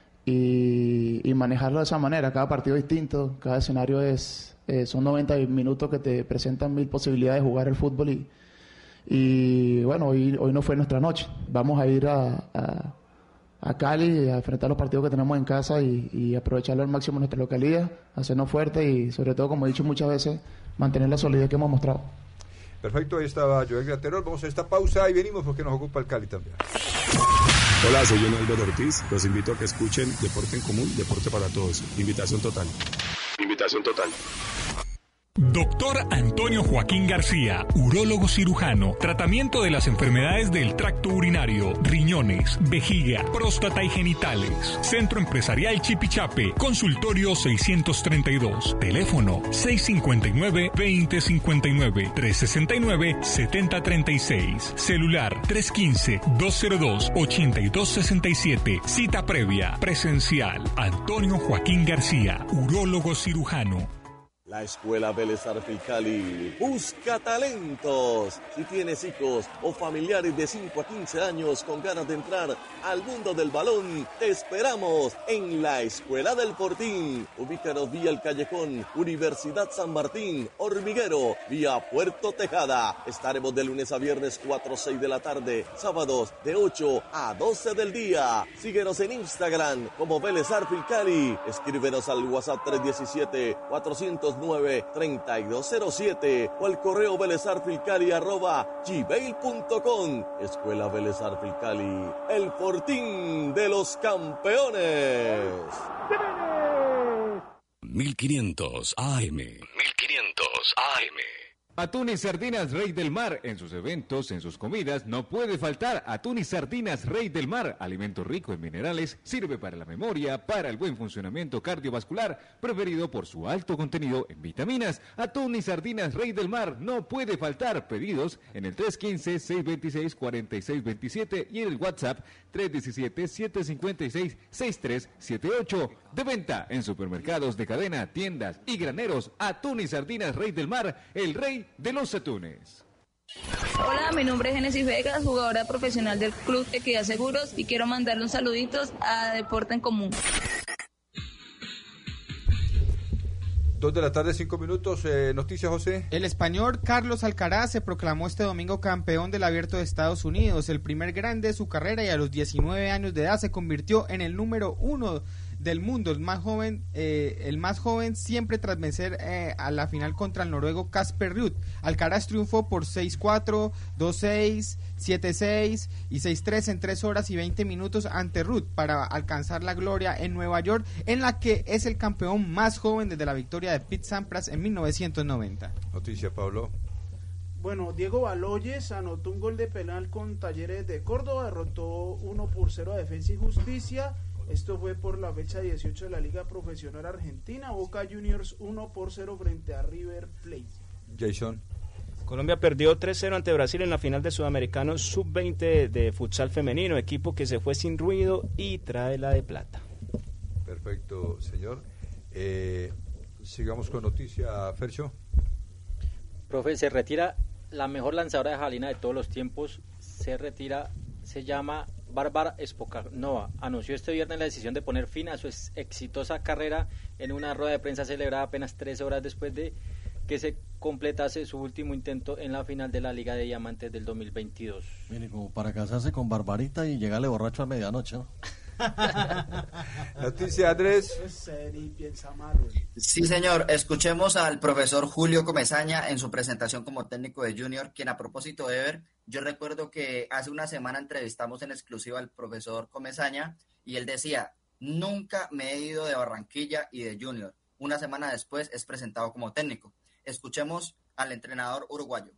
y, y manejarlo de esa manera. Cada partido es distinto, cada escenario es... Eh, son noventa minutos que te presentan mil posibilidades de jugar el fútbol y, y bueno, hoy, hoy no fue nuestra noche. Vamos a ir a, a, a Cali a enfrentar los partidos que tenemos en casa y, y aprovecharlo al máximo nuestra localidad, hacernos fuertes y sobre todo, como he dicho muchas veces, mantener la solidez que hemos mostrado. Perfecto, ahí estaba Joel Graterol. Vamos a esta pausa y venimos porque nos ocupa el Cali también. Hola, soy John Álvaro Ortiz. Los invito a que escuchen Deporte en Común, Deporte para Todos. Invitación total. Invitación total. Doctor Antonio Joaquín García, urólogo cirujano, tratamiento de las enfermedades del tracto urinario, riñones, vejiga, próstata y genitales. Centro Empresarial Chipichape, consultorio seiscientos treinta y dos, teléfono seis cinco nueve, veinte cincuenta y nueve, tres sesenta y nueve, setenta treinta y seis, celular tres uno cinco, dos cero dos, ocho dos seis siete, cita previa, presencial. Antonio Joaquín García, urólogo cirujano. La Escuela Vélez Arfiel Cali busca talentos. Si tienes hijos o familiares de cinco a quince años con ganas de entrar al mundo del balón, te esperamos en la Escuela del Fortín. Ubícanos vía el Callejón, Universidad San Martín, Hormiguero, vía Puerto Tejada. Estaremos de lunes a viernes cuatro a seis de la tarde, sábados de ocho a doce del día. Síguenos en Instagram como Vélez Arfiel Cali. Escríbenos al WhatsApp tres uno siete, cuatro cero nueve, tres dos cero siete o al correo velezarfilcali arroba gmail punto com. Escuela Vélez Arfiel Cali, el fortín de los campeones. mil quinientos A M. mil quinientos A M. Atún y sardinas Rey del Mar. En sus eventos, en sus comidas, no puede faltar atún y sardinas Rey del Mar. Alimento rico en minerales, sirve para la memoria, para el buen funcionamiento cardiovascular, preferido por su alto contenido en vitaminas. Atún y sardinas Rey del Mar no puede faltar. Pedidos en el tres uno cinco, seis dos seis, cuatro seis dos siete y en el WhatsApp tres uno siete, siete cinco seis, seis tres siete ocho. De venta en supermercados de cadena, tiendas y graneros. Atún y sardinas Rey del Mar, el rey de los atunes. Hola, mi nombre es Génesis Vegas, jugadora profesional del Club Equidad Seguros y quiero mandarle un saluditos a Deporte en Común. Dos de la tarde, cinco minutos. Eh, Noticias, José. El español Carlos Alcaraz se proclamó este domingo campeón del Abierto de Estados Unidos, el primer grande de su carrera, y a los diecinueve años de edad se convirtió en el número uno del mundo, el más joven, eh, el más joven siempre tras vencer eh, a la final contra el noruego Casper Ruud. Alcaraz triunfó por seis cuatro, dos seis, siete seis y seis tres en tres horas y veinte minutos ante Ruud para alcanzar la gloria en Nueva York, en la que es el campeón más joven desde la victoria de Pete Sampras en mil novecientos noventa. Noticia, Pablo. Bueno, Diego Baloyes anotó un gol de penal con Talleres de Córdoba, derrotó uno por cero a Defensa y Justicia. Esto fue por la fecha dieciocho de la Liga Profesional Argentina. Boca Juniors uno por cero frente a River Plate. Jason. Colombia perdió tres cero ante Brasil en la final de Sudamericano sub veinte de futsal femenino, equipo que se fue sin ruido y trae la de plata. Perfecto, señor. Eh, sigamos con noticia, Fercho. Profe, se retira la mejor lanzadora de jabalina de todos los tiempos, se retira, se llama Bárbara Spokanova. Anunció este viernes la decisión de poner fin a su exitosa carrera en una rueda de prensa celebrada apenas tres horas después de que se completase su último intento en la final de la Liga de Diamantes del dos mil veintidós. Mire, como para casarse con Barbarita y llegarle borracho a medianoche, ¿no? Noticia, Andrés. Sí, señor. Escuchemos al profesor Julio Comesaña en su presentación como técnico de Junior, quien a propósito de Ever, yo recuerdo que hace una semana entrevistamos en exclusiva al profesor Comesaña y él decía, nunca me he ido de Barranquilla y de Junior. Una semana después es presentado como técnico. Escuchemos al entrenador uruguayo.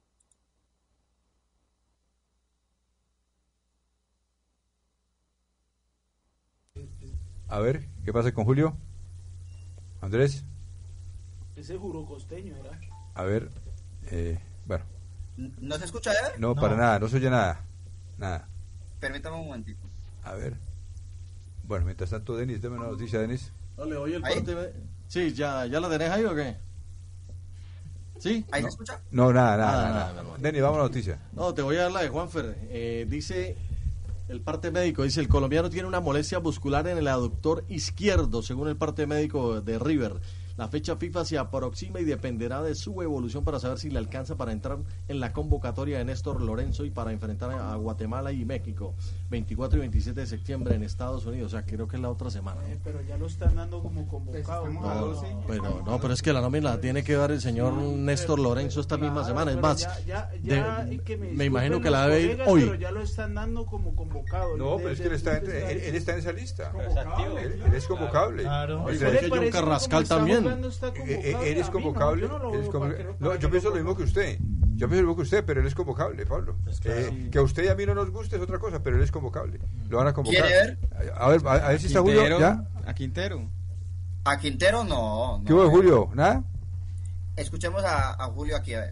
A ver, ¿qué pasa con Julio? Andrés. Ese juro costeño era. A ver, eh, bueno. ¿No se escucha, Ever? No, no, para nada, no se oye nada. Nada. Permítame un momentito. A ver. Bueno, mientras tanto, Denis, dame una noticia, Denis. No, le oye el parte. Sí, ¿ya, ¿ya la tenés ahí o qué? ¿Sí? ¿Ahí no. se escucha? No, nada, nada, Nada, nada. nada, nada. Denis, vamos a la noticia. No, te voy a dar la de Juanfer. Eh, dice el parte médico, dice, el colombiano tiene una molestia muscular en el aductor izquierdo, según el parte médico de River. La fecha FIFA se aproxima y dependerá de su evolución para saber si le alcanza para entrar en la convocatoria de Néstor Lorenzo y para enfrentar a Guatemala y México, veinticuatro y veintisiete de septiembre en Estados Unidos. O sea, creo que es la otra semana. Eh, pero ya lo están dando como convocado. No, no, pero, no, pero es que la nómina la tiene que dar el señor Néstor Lorenzo esta misma semana. Es más, ya, ya, de, ya, que me, me imagino que la colegas, debe ir hoy. Pero ya lo están dando como convocado. No, de, pero es que él está, en, él, él está en esa lista. Él, él es convocable. Claro. O ¿Y sea, le John parece Carrascal que como también. está jugando está convocado? Él es A mí convocable. no, yo no lo él es veo convo- para que no- no, para yo que pienso no lo mismo que usted. Yo pienso lo mismo que usted, pero él es convocable, Pablo. Eh, que a usted y a mí no nos guste es otra cosa, pero él es convocable. Lo van a convocar. ¿Quiere ver? A ver, a, a ver si está Julio. Quintero, ¿Ya? A Quintero. A Quintero no. no. ¿Qué hubo, Julio? ¿Nada? Escuchemos a, a Julio aquí, a ver.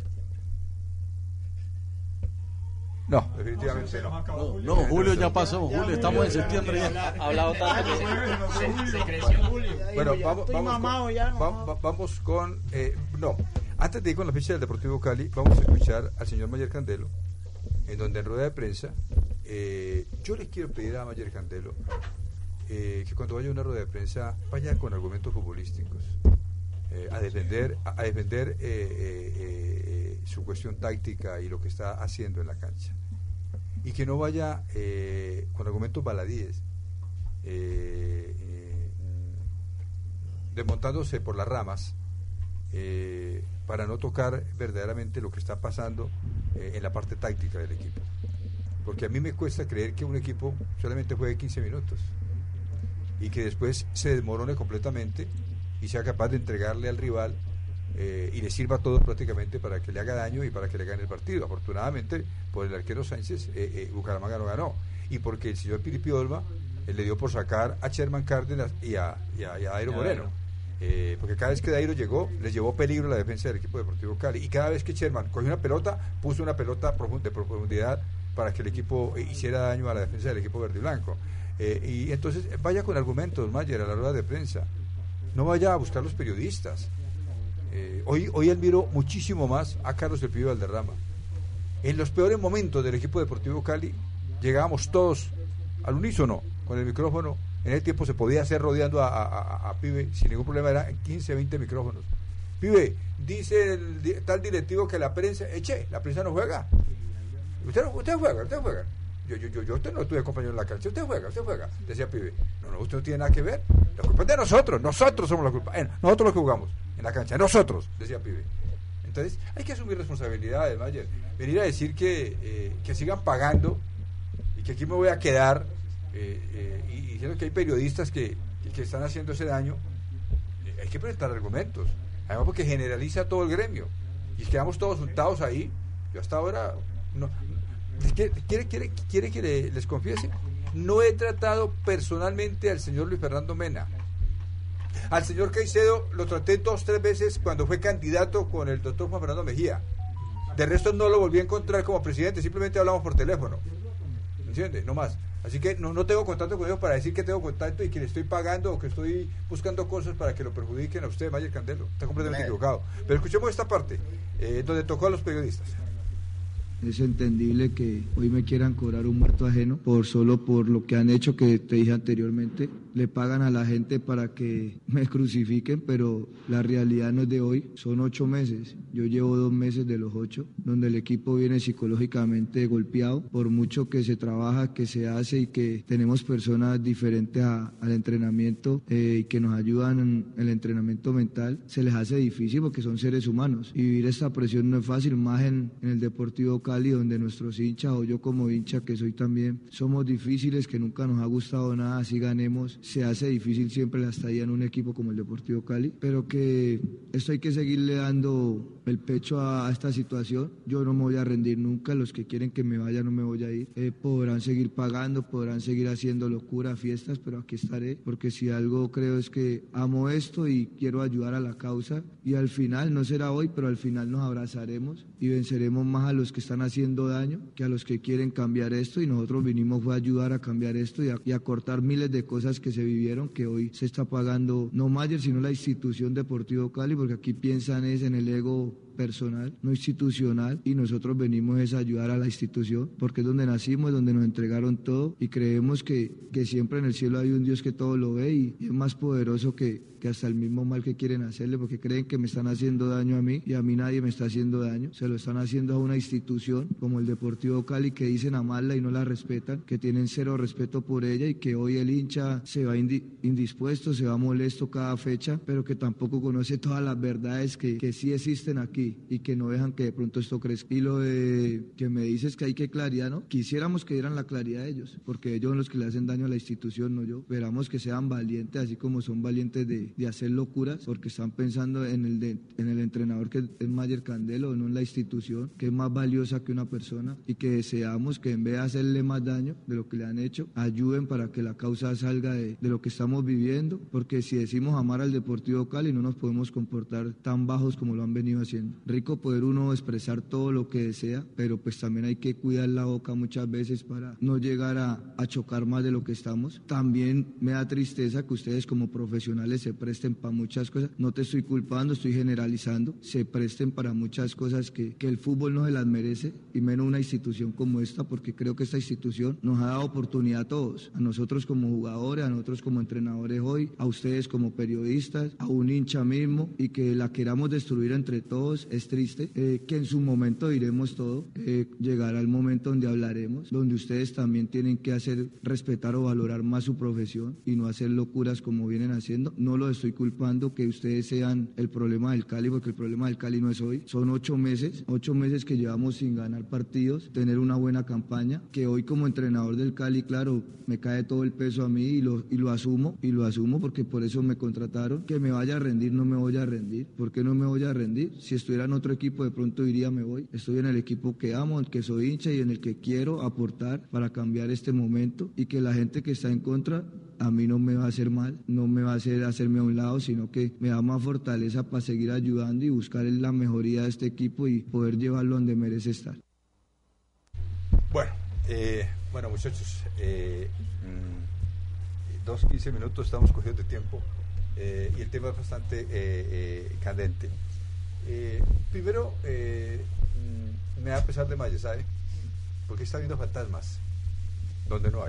No, definitivamente no. No, no, Julio ya pasó. Julio, estamos en septiembre ya. Ha hablado tanto. Se creció Julio. Bueno, Ya vamos, estoy vamos, mamado con, ya, va- mamado. va- vamos con... eh, no, antes de ir con la ficha del Deportivo Cali, vamos a escuchar al señor Mayer Candelo, en donde en rueda de prensa, eh, yo le quiero pedir a Mayer Candelo eh, que cuando vaya a una rueda de prensa vaya con argumentos futbolísticos, eh, a defender, a, a defender eh, eh, eh, su cuestión táctica y lo que está haciendo en la cancha. Y que no vaya eh, con argumentos baladíes, eh, eh, desmontándose por las ramas, eh, para no tocar verdaderamente lo que está pasando eh, en la parte táctica del equipo. Porque a mí me cuesta creer que un equipo solamente juegue quince minutos y que después se desmorone completamente y sea capaz de entregarle al rival eh, y le sirva a todos prácticamente para que le haga daño y para que le gane el partido. Afortunadamente, por el arquero Sánchez, eh, eh, Bucaramanga no ganó. Y porque el señor Piripi Olma eh, le dio por sacar a Sherman Cárdenas y a, y a, y a Dairo Moreno. Eh, porque cada vez que Dairo llegó, les llevó peligro la defensa del equipo Deportivo Cali. Y cada vez que Sherman cogió una pelota, puso una pelota profund- de profundidad para que el equipo eh, hiciera daño a la defensa del equipo verde y blanco. Eh, y entonces, vaya con argumentos, Mayer, a la rueda de prensa. No vaya a buscar los periodistas. Eh, hoy, hoy admiro muchísimo más a Carlos El Pibe Valderrama. En los peores momentos del equipo Deportivo Cali, llegábamos todos al unísono con el micrófono. En ese tiempo se podía hacer rodeando a, a, a, a Pibe sin ningún problema, eran quince, veinte micrófonos. Pibe, dice el di- tal directivo que la prensa, eche, la prensa no juega. Usted, no- usted juega, usted juega. Yo, yo, yo, yo usted no estuve compañero en la cancha, usted juega, usted juega, decía Pibe. No, no, usted no tiene nada que ver. La culpa es de nosotros, nosotros somos la culpa. Eh, nosotros los que jugamos en la cancha, nosotros, decía Pibe. Entonces, hay que asumir responsabilidades, Mayer. Venir a decir que, eh, que sigan pagando y que aquí me voy a quedar eh, eh, y diciendo que hay periodistas que, que, que están haciendo ese daño, eh, hay que presentar argumentos. Además, porque generaliza todo el gremio y quedamos todos juntados ahí. Yo hasta ahora, no, ¿quiere, quiere, quiere, quiere que le- les confiese? No he tratado personalmente al señor Luis Fernando Mena. Al señor Caicedo lo traté dos, tres veces cuando fue candidato con el doctor Juan Fernando Mejía. De resto no lo volví a encontrar como presidente, simplemente hablamos por teléfono. ¿Entiende? No más. Así que no, no tengo contacto con ellos para decir que tengo contacto y que le estoy pagando o que estoy buscando cosas para que lo perjudiquen a usted, Mayer Candelo. Está completamente Bien. equivocado. Pero escuchemos esta parte, eh, donde tocó a los periodistas. Es entendible que hoy me quieran cobrar un muerto ajeno por solo por lo que han hecho, que te dije anteriormente. le pagan a la gente para que me crucifiquen, pero la realidad no es de hoy, son ocho meses. Yo llevo dos meses de los ocho, donde el equipo viene psicológicamente golpeado, por mucho que se trabaja, que se hace y que tenemos personas diferentes a, al entrenamiento eh, y que nos ayudan en el entrenamiento mental, se les hace difícil porque son seres humanos y vivir esta presión no es fácil, más en, en el Deportivo Cali, donde nuestros hinchas o yo como hincha que soy también, somos difíciles, que nunca nos ha gustado nada, así ganemos, se hace difícil siempre la estadía en un equipo como el Deportivo Cali, pero que esto hay que seguirle dando el pecho a, a esta situación. Yo no me voy a rendir nunca, los que quieren que me vaya no me voy a ir, eh, podrán seguir pagando, podrán seguir haciendo locura, fiestas, pero aquí estaré, porque si algo creo es que amo esto y quiero ayudar a la causa, y al final, no será hoy, pero al final nos abrazaremos y venceremos más a los que están haciendo daño que a los que quieren cambiar esto, y nosotros vinimos fue a ayudar a cambiar esto y a, y a cortar miles de cosas que se vivieron, que hoy se está pagando no Mayer, sino la institución Deportivo Cali, porque aquí piensan es en el ego personal, no institucional, y nosotros venimos es a ayudar a la institución, porque es donde nacimos, es donde nos entregaron todo, y creemos que, que siempre en el cielo hay un Dios que todo lo ve y, y es más poderoso que, que hasta el mismo mal que quieren hacerle, porque creen que me están haciendo daño a mí, y a mí nadie me está haciendo daño, se lo están haciendo a una institución como el Deportivo Cali, que dicen amarla y no la respetan, que tienen cero respeto por ella, y que hoy el hincha se va indi- indispuesto, se va molesto cada fecha, pero que tampoco conoce todas las verdades que, que sí existen aquí y que no dejan que de pronto esto crezca. Y lo de que me dices que hay que claridad, ¿no? Quisiéramos que dieran la claridad a ellos, porque ellos son los que le hacen daño a la institución, no yo. Esperamos que sean valientes, así como son valientes de, de hacer locuras, porque están pensando en el, de, en el entrenador que es Mayer Candelo, no en la institución, que es más valiosa que una persona, y que deseamos que en vez de hacerle más daño de lo que le han hecho, ayuden para que la causa salga de, de lo que estamos viviendo, porque si decimos amar al Deportivo Cali, no nos podemos comportar tan bajos como lo han venido haciendo. Rico poder uno expresar todo lo que desea, pero pues también hay que cuidar la boca muchas veces para no llegar a, a chocar más de lo que estamos. También me da tristeza que ustedes como profesionales se presten para muchas cosas. No te estoy culpando, estoy generalizando. Se presten para muchas cosas que, que el fútbol no se las merece, y menos una institución como esta, porque creo que esta institución nos ha dado oportunidad a todos, a nosotros como jugadores, a nosotros como entrenadores hoy, a ustedes como periodistas, a un hincha mismo, y que la queramos destruir entre todos. Es triste, eh, que en su momento diremos todo, eh, llegará el momento donde hablaremos, donde ustedes también tienen que hacer respetar o valorar más su profesión y no hacer locuras como vienen haciendo. No los estoy culpando que ustedes sean el problema del Cali, porque el problema del Cali no es hoy, son ocho meses, ocho meses que llevamos sin ganar partidos, tener una buena campaña, que hoy como entrenador del Cali, claro, me cae todo el peso a mí y lo, y lo asumo, y lo asumo porque por eso me contrataron. Que me vaya a rendir, no me voy a rendir. ¿Por qué no me voy a rendir? Si estuviera en otro equipo de pronto diría me voy. Estoy en el equipo que amo, en el que soy hincha y en el que quiero aportar para cambiar este momento, y que la gente que está en contra a mí no me va a hacer mal, no me va a hacer hacerme a un lado, sino que me da más fortaleza para seguir ayudando y buscar la mejoría de este equipo y poder llevarlo donde merece estar. Bueno, eh, bueno muchachos, eh, mmm, dos, quince minutos estamos cogidos de tiempo, eh, y el tema es bastante eh, eh, candente. Eh, primero, eh, mmm, me da pesar de Mayer, ¿sabe? Porque está viendo fantasmas donde no hay.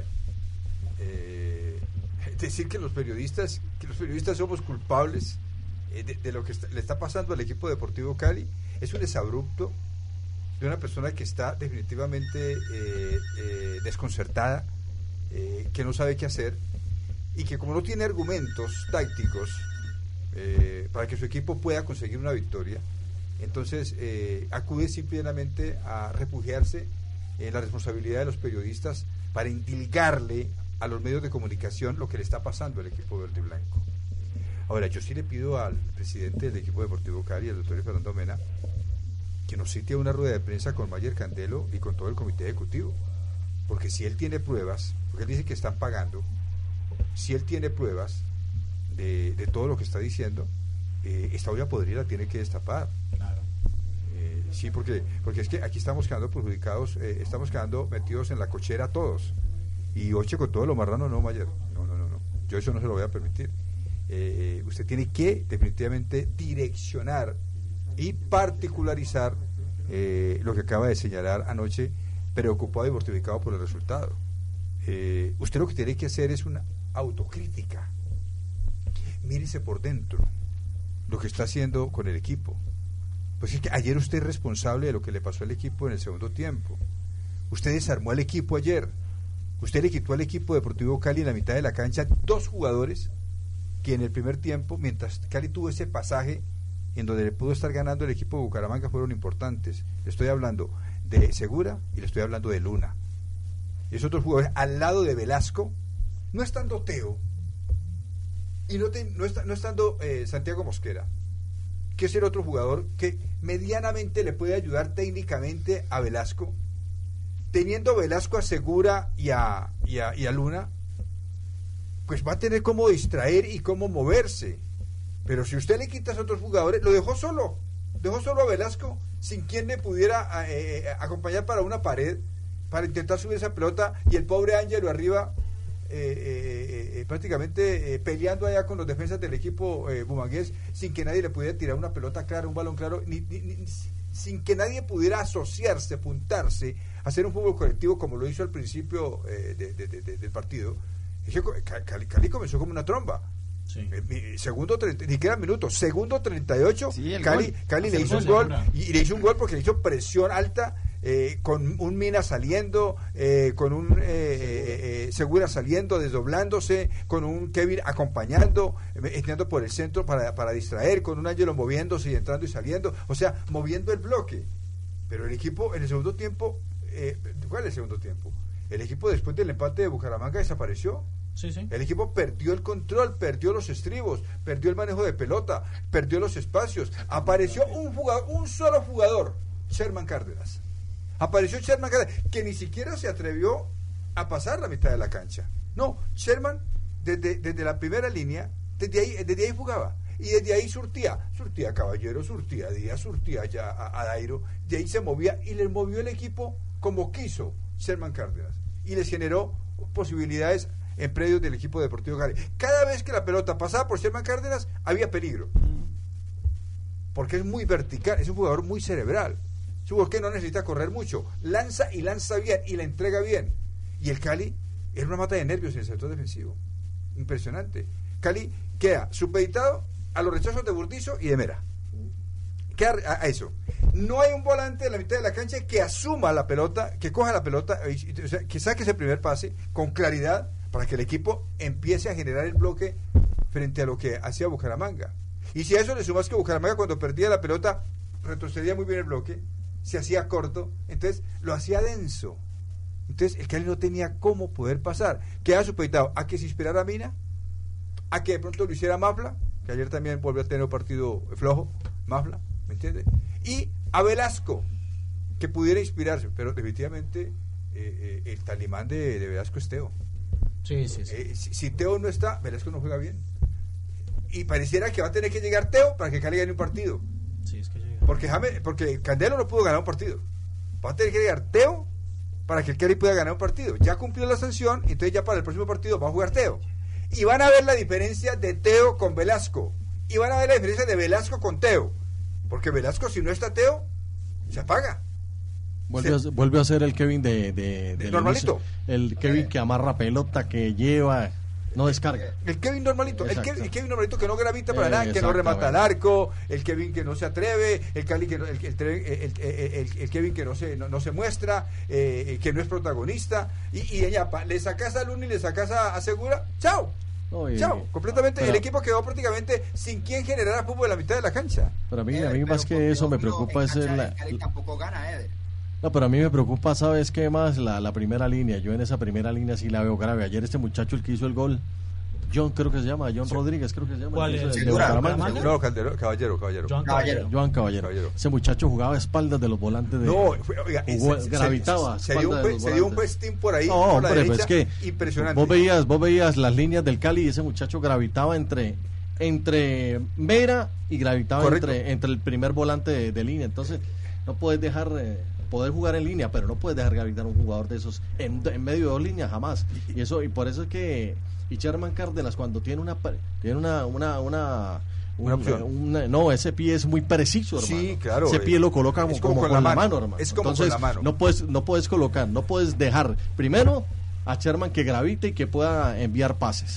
Eh, decir que los periodistas, que los periodistas somos culpables eh, de, de lo que está, le está pasando al equipo Deportivo Cali es un desabrupto de una persona que está definitivamente eh, eh, desconcertada, eh, que no sabe qué hacer, y que como no tiene argumentos tácticos eh, para que su equipo pueda conseguir una victoria, entonces eh, acude simplemente a refugiarse en la responsabilidad de los periodistas para indilgarle a los medios de comunicación lo que le está pasando al equipo verde y blanco. Ahora, yo sí le pido al presidente del equipo Deportivo Cali, al doctor Fernando Mena, que nos cite una rueda de prensa con Mayer Candelo y con todo el comité ejecutivo, porque si él tiene pruebas, porque él dice que están pagando, si él tiene pruebas de, de todo lo que está diciendo, eh, esta olla podrida la tiene que destapar. Claro. Eh, sí, porque, porque es que aquí estamos quedando perjudicados, eh, estamos quedando metidos en la cochera todos. Y oche, con todo lo marrano, no, Mayer. No, no, no, no. Yo eso no se lo voy a permitir. Eh, usted tiene que definitivamente direccionar y particularizar eh, lo que acaba de señalar anoche, preocupado y mortificado por el resultado. Eh, usted lo que tiene que hacer es una, autocrítica. Mírese por dentro lo que está haciendo con el equipo. Pues es que ayer usted es responsable de lo que le pasó al equipo en el segundo tiempo. Usted desarmó al equipo ayer. Usted le quitó al equipo Deportivo Cali en la mitad de la cancha dos jugadores que en el primer tiempo, mientras Cali tuvo ese pasaje en donde le pudo estar ganando el equipo de Bucaramanga, fueron importantes. Le estoy hablando de Segura y le estoy hablando de Luna. Esos otros jugadores al lado de Velasco, no estando Teo y no, te, no, está, no estando eh, Santiago Mosquera, que es el otro jugador que medianamente le puede ayudar técnicamente a Velasco. Teniendo Velasco a Segura y a, y a, y a Luna, pues va a tener cómo distraer y cómo moverse. Pero si usted le quita a otros jugadores, lo dejó solo, dejó solo a Velasco, sin quien le pudiera eh, acompañar para una pared, para intentar subir esa pelota, y el pobre Ángelo arriba, eh, eh, eh, prácticamente eh, peleando allá con los defensas del equipo eh, bumangués, sin que nadie le pudiera tirar una pelota clara, un balón claro, ni, ni, ni, sin que nadie pudiera asociarse, apuntarse, hacer un fútbol colectivo como lo hizo al principio eh, de, de, de, de, del partido. Cali, Cali comenzó como una tromba. Sí. Segundo treinta, ni que era minuto, segundo treinta y ocho, sí, Cali, Cali le hizo un gol y, y le hizo un gol porque le hizo presión alta, eh, con un Mina saliendo, eh, con un eh, eh, Segura saliendo, desdoblándose, con un Kevin acompañando, eh, entrando por el centro para, para distraer, con un Ángelo moviéndose y entrando y saliendo, o sea, moviendo el bloque. Pero el equipo en el segundo tiempo, eh, ¿cuál es el segundo tiempo? El equipo después del empate de Bucaramanga desapareció. Sí, sí. El equipo perdió el control, perdió los estribos, perdió el manejo de pelota, perdió los espacios. Apareció un jugador, un solo jugador, Sherman Cárdenas. Apareció Sherman Cárdenas, que ni siquiera se atrevió a pasar la mitad de la cancha. No, Sherman, desde, desde la primera línea, desde ahí, desde ahí jugaba. Y desde ahí surtía, surtía a Caballero, surtía a Díaz, surtía ya a, a Dairo. De ahí se movía y le movió el equipo como quiso Sherman Cárdenas. Y les generó posibilidades en predios del equipo Deportivo Cali. Cada vez que la pelota pasaba por Sherman Cárdenas, había peligro. Porque es muy vertical, es un jugador muy cerebral. Es un jugador que no necesita correr mucho. Lanza y lanza bien y la entrega bien. Y el Cali era una mata de nervios en el sector defensivo. Impresionante. Cali queda supeditado a los rechazos de Burdizo y de Mera. Queda a, a eso. No hay un volante en la mitad de la cancha que asuma la pelota, que coja la pelota, o sea, que saque ese primer pase con claridad, para que el equipo empiece a generar el bloque frente a lo que hacía Bucaramanga. Y si a eso le sumas que Bucaramanga, cuando perdía la pelota, retrocedía muy bien el bloque, se hacía corto, entonces lo hacía denso. Entonces el Cali no tenía cómo poder pasar. Queda supeditado a que se inspirara Mina, a que de pronto lo hiciera Mafla, que ayer también volvió a tener un partido flojo, Mafla, ¿me entiendes? Y a Velasco, que pudiera inspirarse, pero definitivamente eh, eh, el talimán de, de Velasco es Teo. Sí, sí, sí. Eh, si, si Teo no está, Velasco no juega bien. Y pareciera que va a tener que llegar Teo para que Cali gane un partido. Sí, es que llega. Porque, Jaime, porque Candelo no pudo ganar un partido. Va a tener que llegar Teo para que el Cali pueda ganar un partido. Ya cumplió la sanción, entonces ya para el próximo partido va a jugar Teo. Y van a ver la diferencia de Teo con Velasco. Y van a ver la diferencia de Velasco con Teo. Porque Velasco, si no está Teo, se apaga. Vuelve, se, a, vuelve a ser el Kevin de, de, de normalito. Inicio, el Kevin eh. que amarra pelota, que lleva, no descarga. El Kevin normalito, el Kevin, el Kevin normalito que no gravita para eh, nada, que no remata al arco, el Kevin que no se atreve, el Cali que no, el, el, el, el, el Kevin que no se no, no se muestra, eh, que no es protagonista, y, y ella le sacas a Luna y le sacas a, a Segura, chao. Oye, Chao, completamente pero, el equipo quedó prácticamente sin quien generara fútbol en la mitad de la cancha. Pero a mí, a mí más que eso me preocupa es el, la, tampoco gana Eder. No, pero a mí me preocupa, ¿sabes qué más? La, la primera línea. Yo en esa primera línea sí la veo grave. Ayer este muchacho, el que hizo el gol, John creo que se llama, John sí. Rodríguez creo que se llama. ¿Cuál es? De, de Bucaramanga. No, Caldero, Caballero, Caballero. Joan Caballero. Joan Caballero. Caballero. Ese muchacho jugaba a espaldas de los volantes de... No, fue, oiga, jugó, se, gravitaba. Se, se, dio un, se dio un festín por ahí, no, por hombre, la derecha, pues que impresionante. Vos veías, vos veías las líneas del Cali y ese muchacho gravitaba entre entre Mera y gravitaba entre, entre el primer volante de, de línea. Entonces, no puedes dejar... Eh, poder jugar en línea, pero no puedes dejar gravitar a un jugador de esos en, en medio de dos líneas, jamás. Y eso y por eso es que y Sherman Cárdenas cuando tiene una tiene una una una, una, opción. una no, ese pie es muy preciso, hermano. Sí, claro. Ese pie lo coloca como, como, como con, con la mano, mano hermano. Es como Entonces, con la mano. no puedes no puedes colocar, no puedes dejar primero a Sherman que gravite y que pueda enviar pases.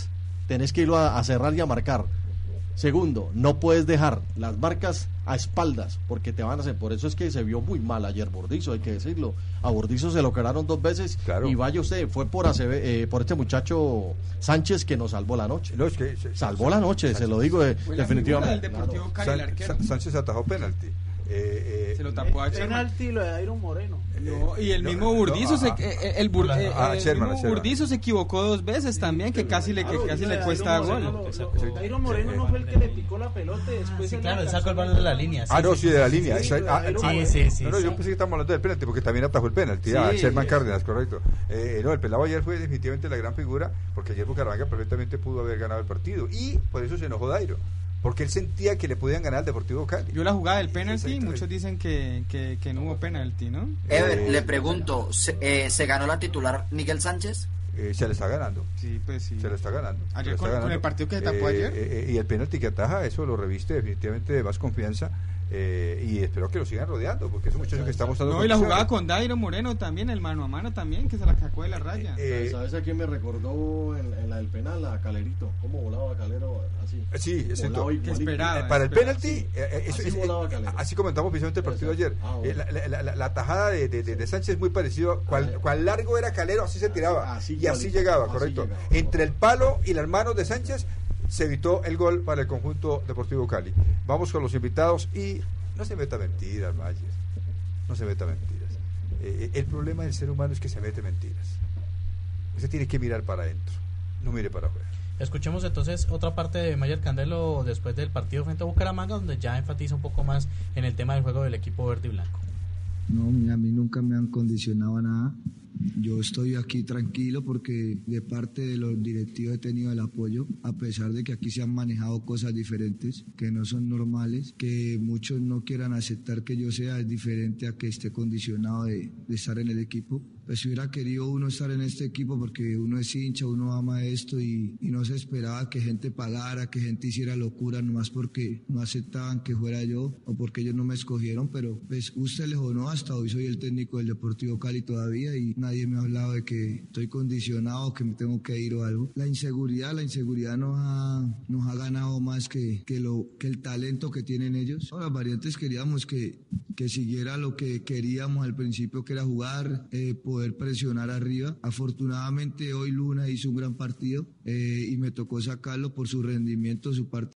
tenés que irlo a, a cerrar y a marcar. Segundo, no puedes dejar las marcas a espaldas porque te van a hacer. Por eso es que se vio muy mal ayer Burdizo, hay que decirlo. A Burdizo se lo quedaron dos veces. Claro. Y vaya usted, fue por Aceve, eh, por este muchacho Sánchez que nos salvó la noche. No, es que, se, salvó se, la noche, Sánchez, se lo digo de, definitivamente. Deportivo Cali, el arquero. Sánchez atajó penalti. Eh, eh, se lo tapó a Sherman. Penalti lo de Iron Moreno. No, y el mismo Burdizo, se, eh, el, Bur, eh, ah, el Sherman, mismo Burdizo se equivocó dos veces también, que casi le, que casi le cuesta gol. Iron Moreno no fue el que le picó la pelota y después... Sí, claro, sacó el balón de la línea. Ah, no, sí, de la línea. Sí, sí, sí. No, no, yo pensé que estábamos hablando del penalti, porque también atajó el penalti. Ah, Sherman Cárdenas, correcto. Eh, no, el pelado ayer fue definitivamente la gran figura, porque ayer Bucaramanga perfectamente pudo haber ganado el partido, y por eso se enojó Dairo. Porque él sentía que le podían ganar al Deportivo Cali. Yo la jugada del penalti, muchos dicen que, que, que no hubo penalti, ¿no? Ever, Eh, le pregunto, ¿se, eh, ¿se ganó la titular Miguel Sánchez? Eh, se le está ganando. Sí, pues sí. Se le está ganando. Ayer le con, está ganando. con el partido que se tapó Eh, ayer. eh, eh, y el penalti que ataja, eso lo reviste definitivamente de más confianza. Eh, y espero que lo sigan rodeando, porque es un muchacho que está mostrando. No, y la jugada con Dairo Moreno también, el mano a mano también, que se la sacó de la raya. Eh, ¿Sabes a quién me recordó en, en la del penal? A Calerito. ¿Cómo volaba Calero así? Sí, exacto. Que esperaba, para el esperaba, penalti, sí. eh, eso, Así es, volaba eh, Calero. así comentamos precisamente el partido ayer. Ah, bueno. eh, la, la, la, la tajada de, de, de, de Sánchez es muy parecido. Cual, cual largo era Calero, así se tiraba. Así, y así igualito, llegaba, así correcto. llegaba. Entre el palo y las manos de Sánchez se evitó el gol para el conjunto Deportivo Cali. Vamos con los invitados y no se meta mentiras, Mayer. No se meta mentiras. Eh, el problema del ser humano es que se mete mentiras. Usted tiene que mirar para adentro, no mire para afuera. Escuchemos entonces otra parte de Mayer Candelo después del partido frente a Bucaramanga, donde ya enfatiza un poco más en el tema del juego del equipo verde y blanco. No, mira, a mí nunca me han condicionado a nada. Yo estoy aquí tranquilo porque de parte de los directivos he tenido el apoyo, a pesar de que aquí se han manejado cosas diferentes, que no son normales, que muchos no quieran aceptar que yo sea diferente a que esté condicionado de, de estar en el equipo. Pues hubiera querido uno estar en este equipo porque uno es hincha, uno ama esto y, y no se esperaba que gente pagara, que gente hiciera locura nomás porque no aceptaban que fuera yo o porque ellos no me escogieron, pero pues gústeles o no, hasta hoy soy el técnico del Deportivo Cali todavía y nadie me ha hablado de que estoy condicionado, que me tengo que ir o algo. La inseguridad, la inseguridad nos ha, nos ha ganado más que, que, lo, que el talento que tienen ellos. Ahora, las variantes queríamos que, que siguiera lo que queríamos al principio, que era jugar, eh, poder presionar arriba. Afortunadamente hoy Luna hizo un gran partido eh, y me tocó sacarlo por su rendimiento, su parte